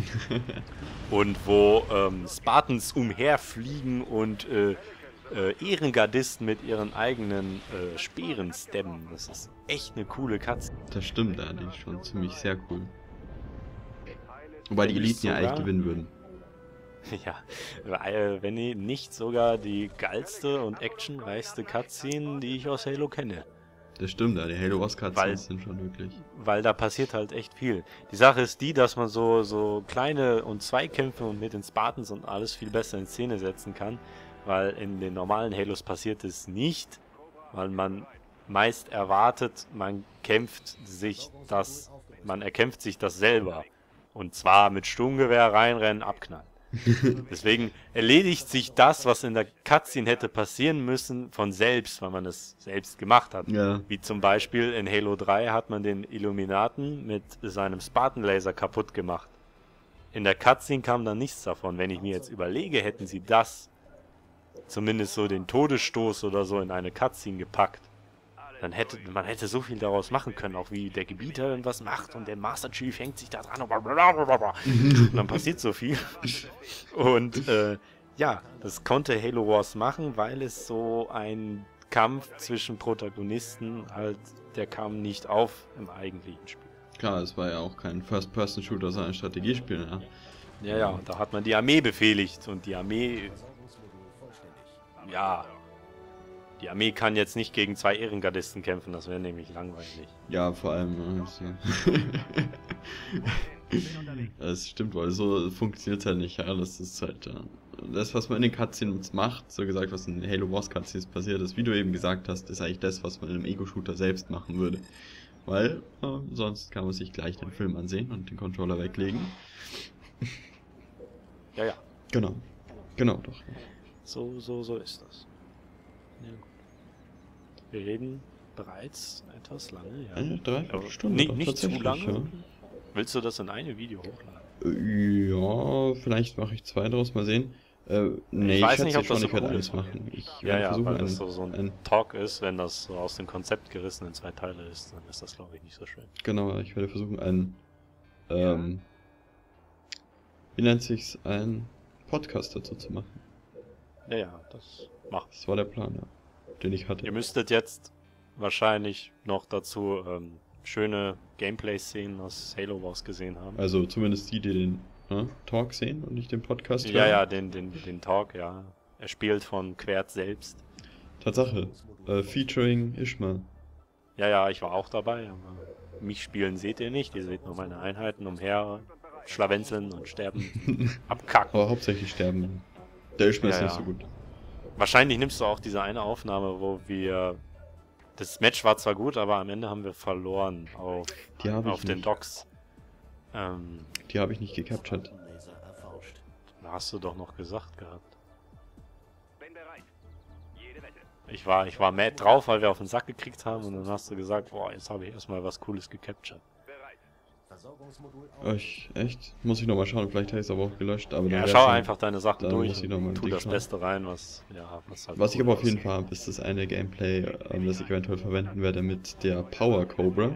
Und wo ähm, Spartans umherfliegen und äh, äh, Ehrengardisten mit ihren eigenen äh, Speeren stabben. Das ist echt eine coole Cutscene. Das stimmt allerdings schon ziemlich sehr cool. Wobei die Wenn nicht Eliten ja eigentlich sogar- gewinnen würden. Ja, weil, wenn nie- nicht sogar die geilste und actionreichste Cutscene, die ich aus Halo kenne. Das stimmt, ja, die Halo Wars Weil- Cutscenes sind schon wirklich. Weil da passiert halt echt viel. Die Sache ist die, dass man so, so kleine und Zweikämpfe und mit den Spartans und alles viel besser in Szene setzen kann, weil in den normalen Halos passiert es nicht, weil man meist erwartet, man kämpft sich das, man erkämpft sich das selber. Und zwar mit Sturmgewehr reinrennen, abknallen. Deswegen erledigt sich das, was in der Cutscene hätte passieren müssen, von selbst, weil man es selbst gemacht hat. Ja, Wie zum Beispiel in Halo drei hat man den Illuminaten mit seinem Spartan-Laser kaputt gemacht. In der Cutscene kam dann nichts davon. Wenn ich mir jetzt überlege, hätten sie das, zumindest so den Todesstoß oder so, in eine Cutscene gepackt, dann hätte man hätte so viel daraus machen können, auch wie der Gebieter irgendwas macht und der Master Chief hängt sich da dran und, und dann passiert so viel. Und äh, ja, das konnte Halo Wars machen, weil es so ein Kampf zwischen Protagonisten halt, der kam nicht auf im eigentlichen Spiel. klar, es war ja auch kein First-Person-Shooter, sondern ein Strategiespiel. Ja. Ja, ja, da hat man die Armee befehligt und die Armee, ja, die Armee kann jetzt nicht gegen zwei Ehrengardisten kämpfen, das wäre nämlich langweilig. Ja, vor allem, also, das stimmt, weil so funktioniert es halt nicht, ja, das ist halt, ja, das, was man in den Cutscenes macht, so gesagt, was in Halo Wars Cutscenes passiert ist, wie du eben gesagt hast, ist eigentlich das, was man in einem Ego-Shooter selbst machen würde. Weil, äh, sonst kann man sich gleich den Film ansehen und den Controller weglegen. Ja, ja. Genau. Genau, doch. So, so, so ist das. Ja, gut. Wir reden bereits etwas lange, ja. Eine Dreiviertelstunde. Nicht, doch, nicht zu lange. Ja. Willst du das in eine Video hochladen? Äh, Ja, vielleicht mache ich zwei draus, mal sehen. Äh, nee, Ich weiß ich nicht, schätze ob schon, das so ich werde cool alles ist. machen. Ich Ja, werde ja, versuchen, weil das ein, so, so ein ein, Talk ist, wenn das so aus dem Konzept gerissen in zwei Teile ist, dann ist das, glaube ich, nicht so schön. genau, ich werde versuchen, ein, ähm, wie nennt sich's, ein Podcast dazu zu machen. Ja, ja, das macht. Das war der Plan, ja, den ich hatte. Ihr müsstet jetzt wahrscheinlich noch dazu ähm, schöne Gameplay-Szenen aus Halo Wars gesehen haben. Also zumindest die, die den ne, Talk sehen und nicht den Podcast Ja, hören. ja, den, den, den Talk, ja. Er spielt von Quert selbst. Tatsache, äh, featuring Ishmael. Ja, ja, ich war auch dabei, aber mich spielen seht ihr nicht. Ihr seht nur meine Einheiten umher schlawenzeln und sterben, abkacken. Aber hauptsächlich sterben. Der Ishmael Ja, ist nicht ja. so gut. Wahrscheinlich nimmst du auch diese eine Aufnahme, wo wir... Das Match war zwar gut, aber am Ende haben wir verloren auf, Die habe ich auf den nicht. Docks. Ähm, Die habe ich nicht gecaptured. da hast du doch noch gesagt gehabt. Ich war, ich war mad drauf, weil wir auf den Sack gekriegt haben und dann hast du gesagt, boah, jetzt habe ich erstmal was Cooles gecaptured. Ich, echt? Muss ich nochmal schauen, vielleicht habe ich es aber auch gelöscht. Aber dann Ja, wär's schau schon- einfach deine Sachen dann durch muss ich noch mal und tu dick das schauen. Beste rein, was, ja, was halt Was ich cool aber auf jeden aussieht. Fall habe, ist das eine Gameplay, ähm, das ich eventuell verwenden werde mit der Power Cobra.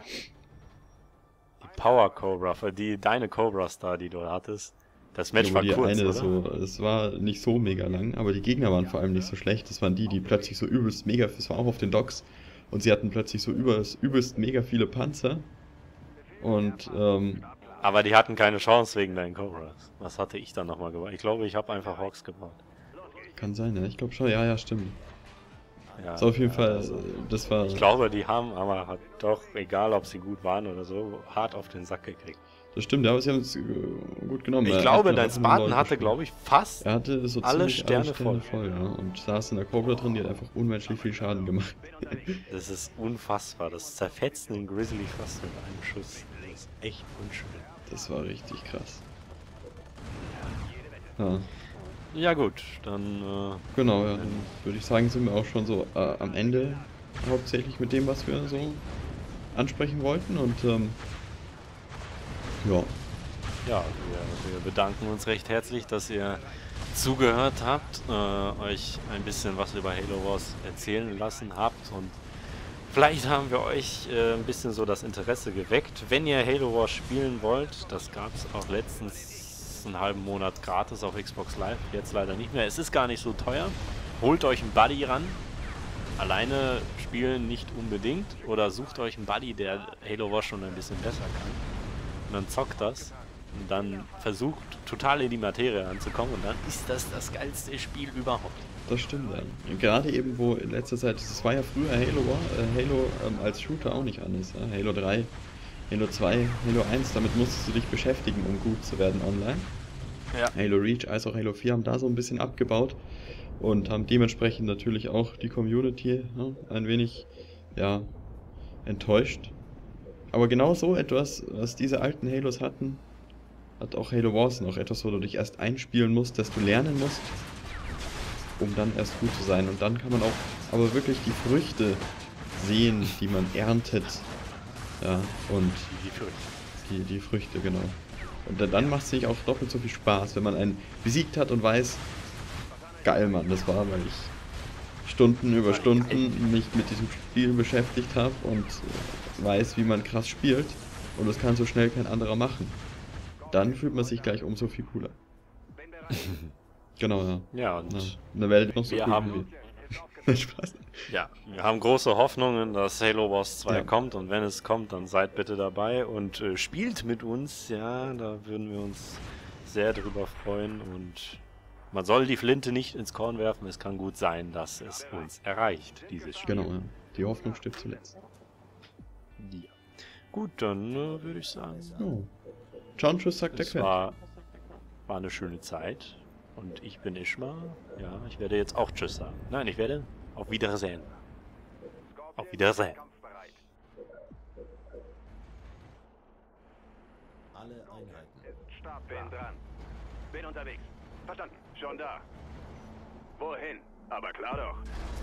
Die Power Cobra, für die, deine Cobras da, die du hattest. Das Match Wo war die kurz, eine oder? so, es war nicht so mega lang, aber die Gegner waren vor allem nicht so schlecht. Das waren die, die plötzlich so übelst mega, es war auch auf den Docks und sie hatten plötzlich so übelst, übelst mega viele Panzer. Und ähm, Aber die hatten keine Chance wegen deinen Cobras. Was hatte ich dann nochmal gebaut? Ich glaube, ich habe einfach Hawks gebaut. kann sein, ne? Ich glaube schon, ja, ja, stimmt. Ja, Ist auf jeden ja, Fall, also, das war, ich glaube, die haben aber hat doch, egal ob sie gut waren oder so, hart auf den Sack gekriegt. das stimmt, ja, aber sie haben es äh, gut genommen. Ich Er glaube, hat dein noch Spartan Leute hatte, gespielt. glaube ich, fast. Er hatte so alle ziemlich Sterne alle Sterne voll. voll, ja. Und saß in der Cobra drin, die hat einfach unmenschlich viel Schaden gemacht. Das ist unfassbar. Das zerfetzt den Grizzly fast mit einem Schuss. Das ist echt unschön. Das war richtig krass. Ja, Ja gut, dann äh, genau, ja, dann würde ich sagen, sind wir auch schon so äh, am Ende hauptsächlich mit dem, was wir so ansprechen wollten. Und ähm, ja, ja, wir, wir bedanken uns recht herzlich, dass ihr zugehört habt, äh, euch ein bisschen was über Halo Wars erzählen lassen habt und vielleicht haben wir euch äh, ein bisschen so das Interesse geweckt. Wenn ihr Halo Wars spielen wollt, das gab es auch letztens einen halben Monat gratis auf Xbox Live, jetzt leider nicht mehr. Es ist gar nicht so teuer. Holt euch einen Buddy ran. Alleine spielen nicht unbedingt. Oder sucht euch einen Buddy, der Halo Wars schon ein bisschen besser kann. Und dann zockt das. Und dann versucht total in die Materie anzukommen. Und dann ist das das geilste Spiel überhaupt. das stimmt. Ja. Gerade eben, wo in letzter Zeit, das war ja früher Halo, äh, Halo ähm, als Shooter auch nicht anders. Ja? Halo drei, Halo zwei, Halo eins, damit musstest du dich beschäftigen, um gut zu werden online. Ja. Halo Reach als auch Halo vier haben da so ein bisschen abgebaut und haben dementsprechend natürlich auch die Community ne, ein wenig ja, enttäuscht. Aber genau so etwas, was diese alten Halos hatten, hat auch Halo Wars noch etwas, wo du dich erst einspielen musst, dass du lernen musst, um dann erst gut zu sein. Und dann kann man auch aber wirklich die Früchte sehen, die man erntet. Ja, und Die Früchte. die, die Früchte, genau. Und dann- dann macht es sich auch doppelt so viel Spaß, wenn man einen besiegt hat und weiß, geil, Mann, das war, weil ich Stunden über Stunden mich mit diesem Spiel beschäftigt habe und äh, weiß, wie man krass spielt. Und das kann so schnell kein anderer machen. Dann fühlt man sich gleich umso viel cooler. Genau, ja. Ja, und ja. In der Welt noch so wir cool haben- wie wir. Spaß. ja, wir haben große Hoffnungen, dass Halo Wars zwei Ja. kommt. Und wenn es kommt, dann seid bitte dabei und äh, spielt mit uns. Ja, da würden wir uns sehr darüber freuen und man soll die Flinte nicht ins Korn werfen. Es kann gut sein, dass es uns erreicht, dieses Spiel. Genau, ja. Die Hoffnung stirbt zuletzt. Ja. Gut, dann äh, würde ich sagen, Oh. Ciao und tschüss, sagt der es Quent. war, war eine schöne Zeit und ich bin Ishma. Ja, ich werde jetzt auch tschüss sagen. Nein, ich werde auf Wiedersehen. Auf Wiedersehen. Alle Einheiten. Stab, bin dran. Bin unterwegs. Verstanden. Schon da. Wohin? Aber klar doch.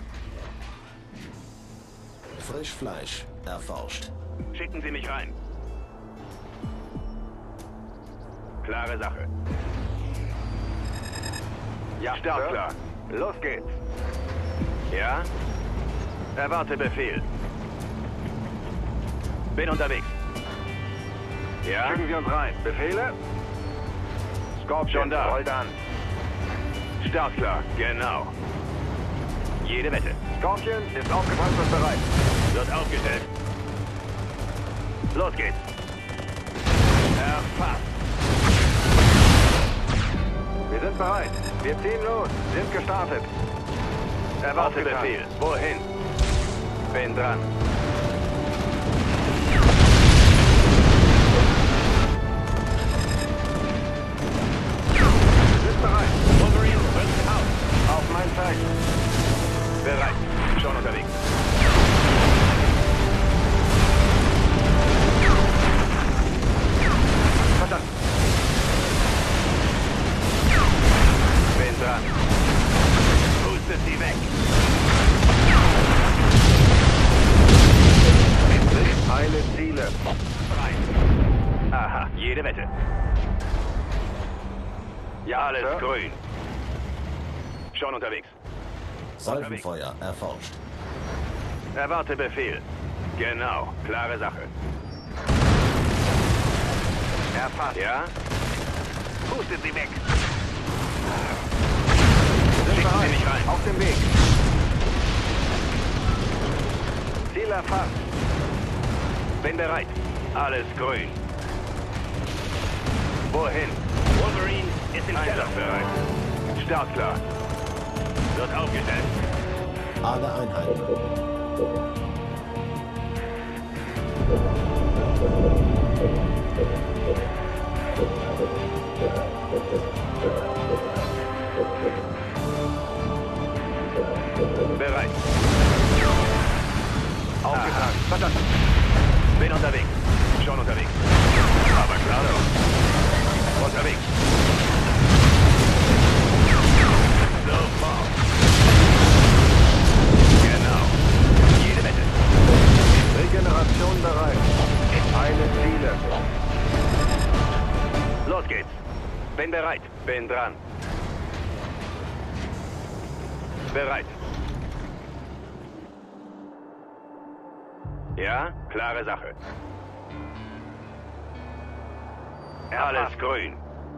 Frischfleisch erforscht. Schicken Sie mich rein. Klare Sache. Ja, stark klar. Los geht's. Ja? Erwarte Befehl. Bin unterwegs. Ja? Schicken Sie uns rein. Befehle? Scorpion schon da. Rollt an. Startklar, genau. Jede Wette. Scorpion ist aufgetankt und bereit. Wird aufgestellt. Los geht's. Erfasst. Wir sind bereit. Wir ziehen los. Sind gestartet. Erwarte Befehl. Wohin? Bin dran. Bereit. Wolverine, Wilson out. Auf mein Zeichen. Bereit. Schon unterwegs. Verstanden. Bin dran. Pustet sie weg. Heile Ziele. Bereit. Aha, jede Wette. Ja, alles Sir. Grün. Schon unterwegs. Salvenfeuer erforscht. Erwarte Befehl. Genau, klare Sache. Erfasst. Ja? Pustet sie weg. Schicken Sie mich rein. Auf dem Weg. Ziel erfasst. Bin bereit. Alles grün. Wohin? Wolverine ist im Einsatzbereit. Startklar. Wird aufgestellt. Alle Einheiten. Bereit. Aufgetragen. Verstanden. Bin unterwegs. Schon unterwegs. Aber klar doch. Unterwegs. Sofort. Genau. Jede Wette. Regeneration bereit. Eine Ziele. Los geht's. Bin bereit. Bin dran. Bereit. Ja, klare Sache. Alles grün.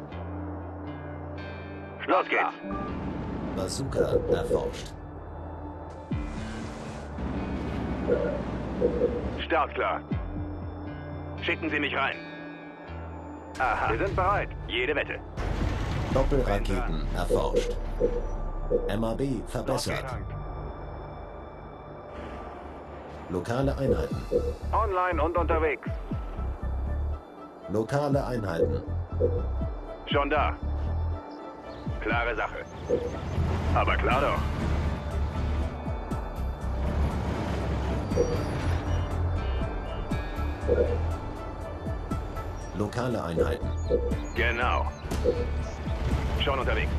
Los geht's. Bazooka erforscht. Startklar. Schicken Sie mich rein. Aha. Wir sind bereit. Jede Wette. Doppelraketen erforscht. M A B verbessert. Lokale Einheiten. Online und unterwegs. Lokale Einheiten. Schon da. Klare Sache. Aber klar doch. Lokale Einheiten. Genau. Schon unterwegs.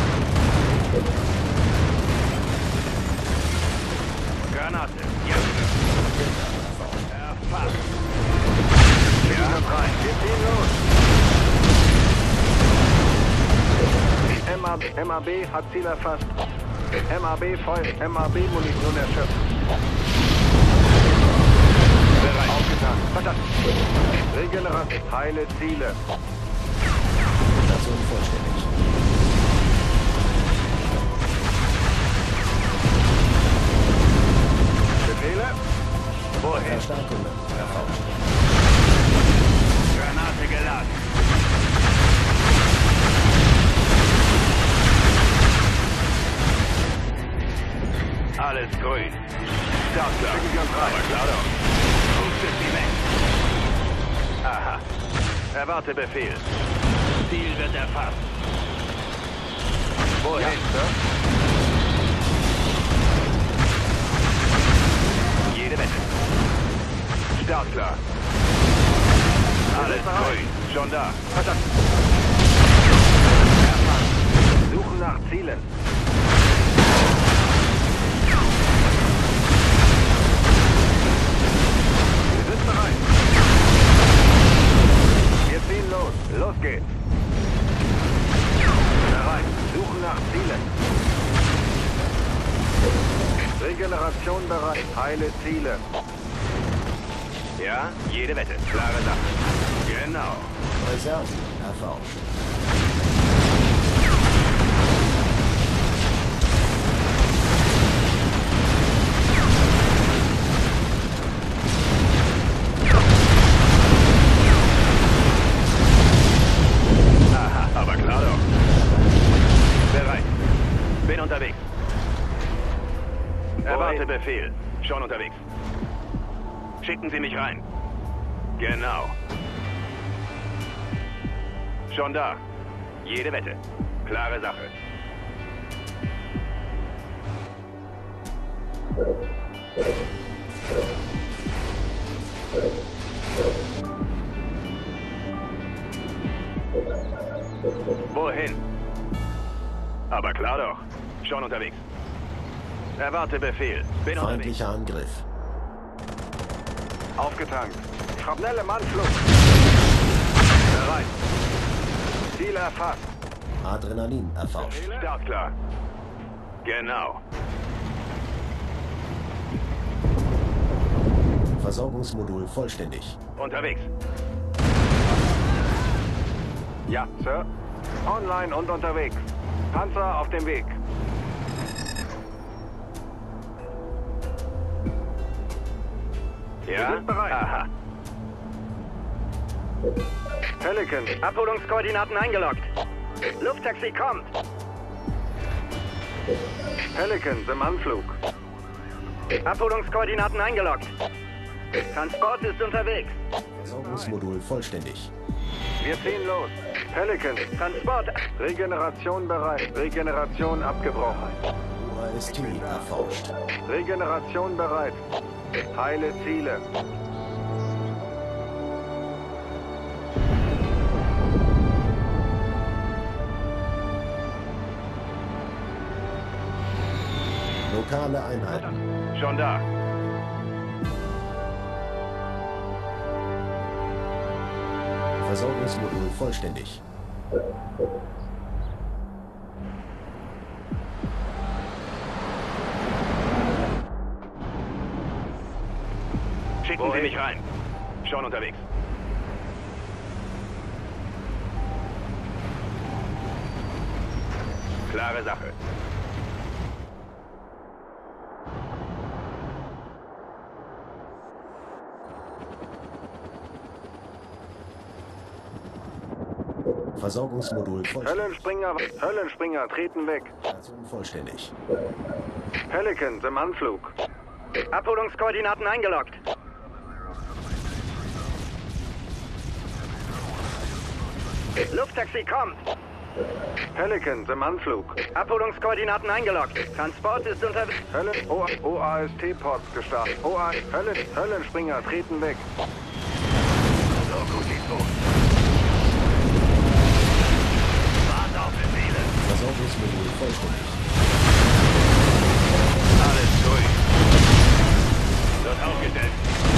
Granate. Ja. Erfasst. Ja, rein. Wir ziehen los. M A B hat Ziel erfasst. M A B voll. M A B-Munition erschöpft. Bereit. Aufgetan. Verstanden. Regeneration. Heile Ziele. Station vollständig. Befehle? Wohin? Verstärkungen erforscht. Granate geladen. Alles grün. Startklar. Schicken wir uns rein. Aber klar doch. Pustet sie weg. Aha. Erwarte Befehl. Ziel wird erfasst. Wohin, ja, Sir? Jede Wette. Startklar. Alles grün. Schon da. Verstanden. Erfasst. Suchen nach Zielen. Wir sind bereit. Wir ziehen los. Los geht's. Bereit. Suchen nach Zielen. Regeneration bereit. Heile Ziele. Ja, jede Wette. Klare Sache. Genau. Reserven erforscht. Aha, aber klar doch. Bereit. Bin unterwegs. Erwarte Befehl. Schon unterwegs. Schicken Sie mich rein. Genau. Schon da. Jede Wette. Klare Sache. Wohin? Aber klar doch. Schon unterwegs. Erwarte Befehl. Bin unterwegs. Feindlicher Angriff. Aufgetankt. Schrapnelle Mannflug. Bereit. Ziel erfasst. Adrenalin erforscht. Startklar. Genau. Versorgungsmodul vollständig. Unterwegs. Ja, Sir. Online und unterwegs. Panzer auf dem Weg. Ja? Wir sind bereit. Aha. Pelican. Abholungskoordinaten eingeloggt. Lufttaxi kommt. Pelicans im Anflug. Abholungskoordinaten eingeloggt. Transport ist unterwegs. Versorgungsmodul vollständig. Wir ziehen los. Pelican. Transport. Regeneration bereit. Regeneration abgebrochen. U A S T erforscht. Regeneration bereit. Heile Ziele. Lokale Einheiten. Schon da. Versorgungsmodul vollständig. Schicken Sie mich rein. Schon unterwegs. Klare Sache. Versorgungsmodul vollständig. Höllenspringer, Höllenspringer treten weg. Station vollständig. Pelicans im Anflug. Abholungskoordinaten eingeloggt. Lufttaxi kommt. Pelicans im Anflug. Abholungskoordinaten eingeloggt. Transport ist unterwegs. Hölle, O A S T-Pods gestartet. O A Hölle, Höllenspringer treten weg. So gut wie tot. Wart auf Befehle. Versorgungsmodul vollständig. Alles durch. Wird aufgestellt.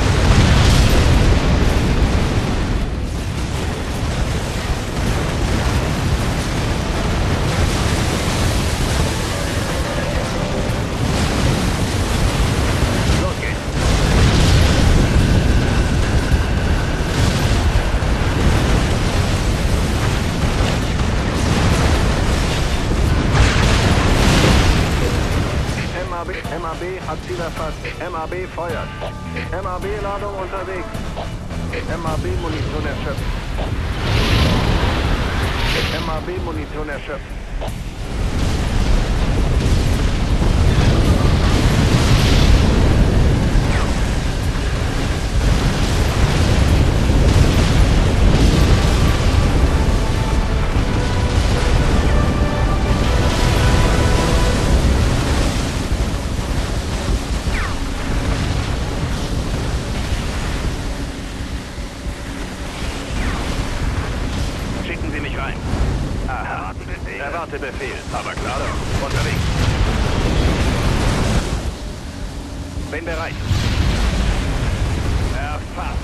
M A B hat Ziel erfasst. M A B feuert. M A B-Ladung unterwegs. M A B-Munition erschöpft. M A B-Munition erschöpft. Erwarte Befehl. Aber klar doch. Unterwegs. Bin bereit. Erfasst.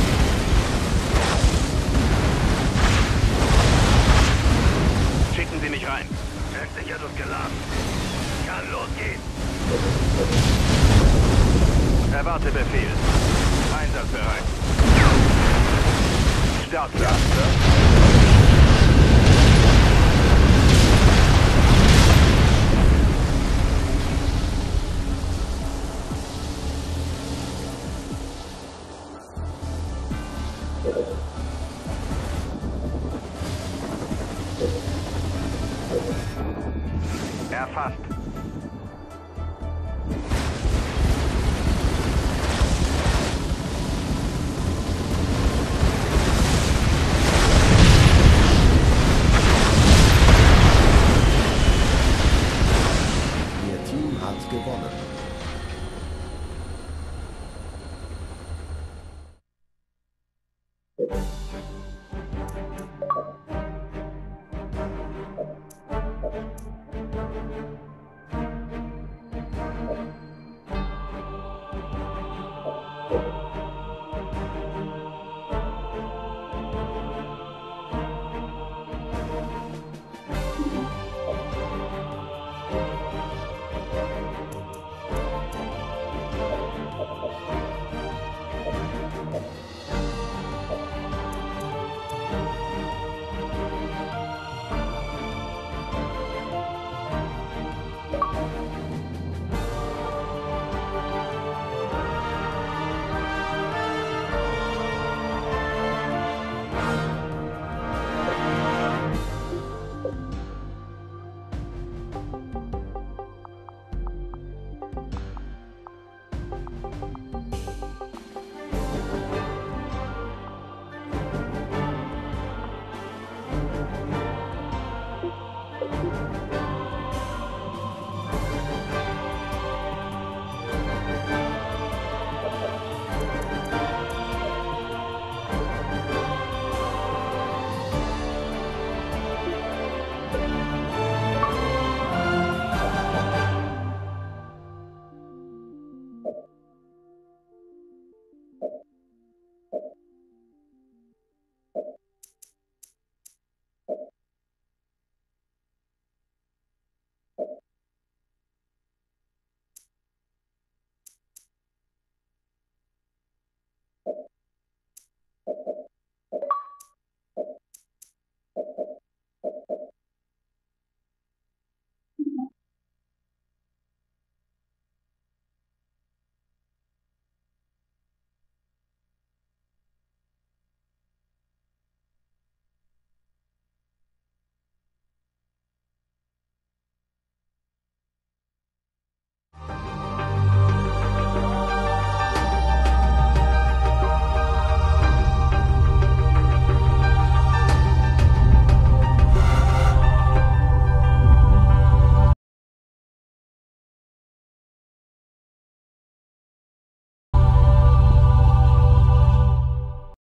Schicken Sie mich rein. Versichert und geladen. Kann losgehen. Erwarte Befehl. Einsatzbereit. Startklar. Erfasst.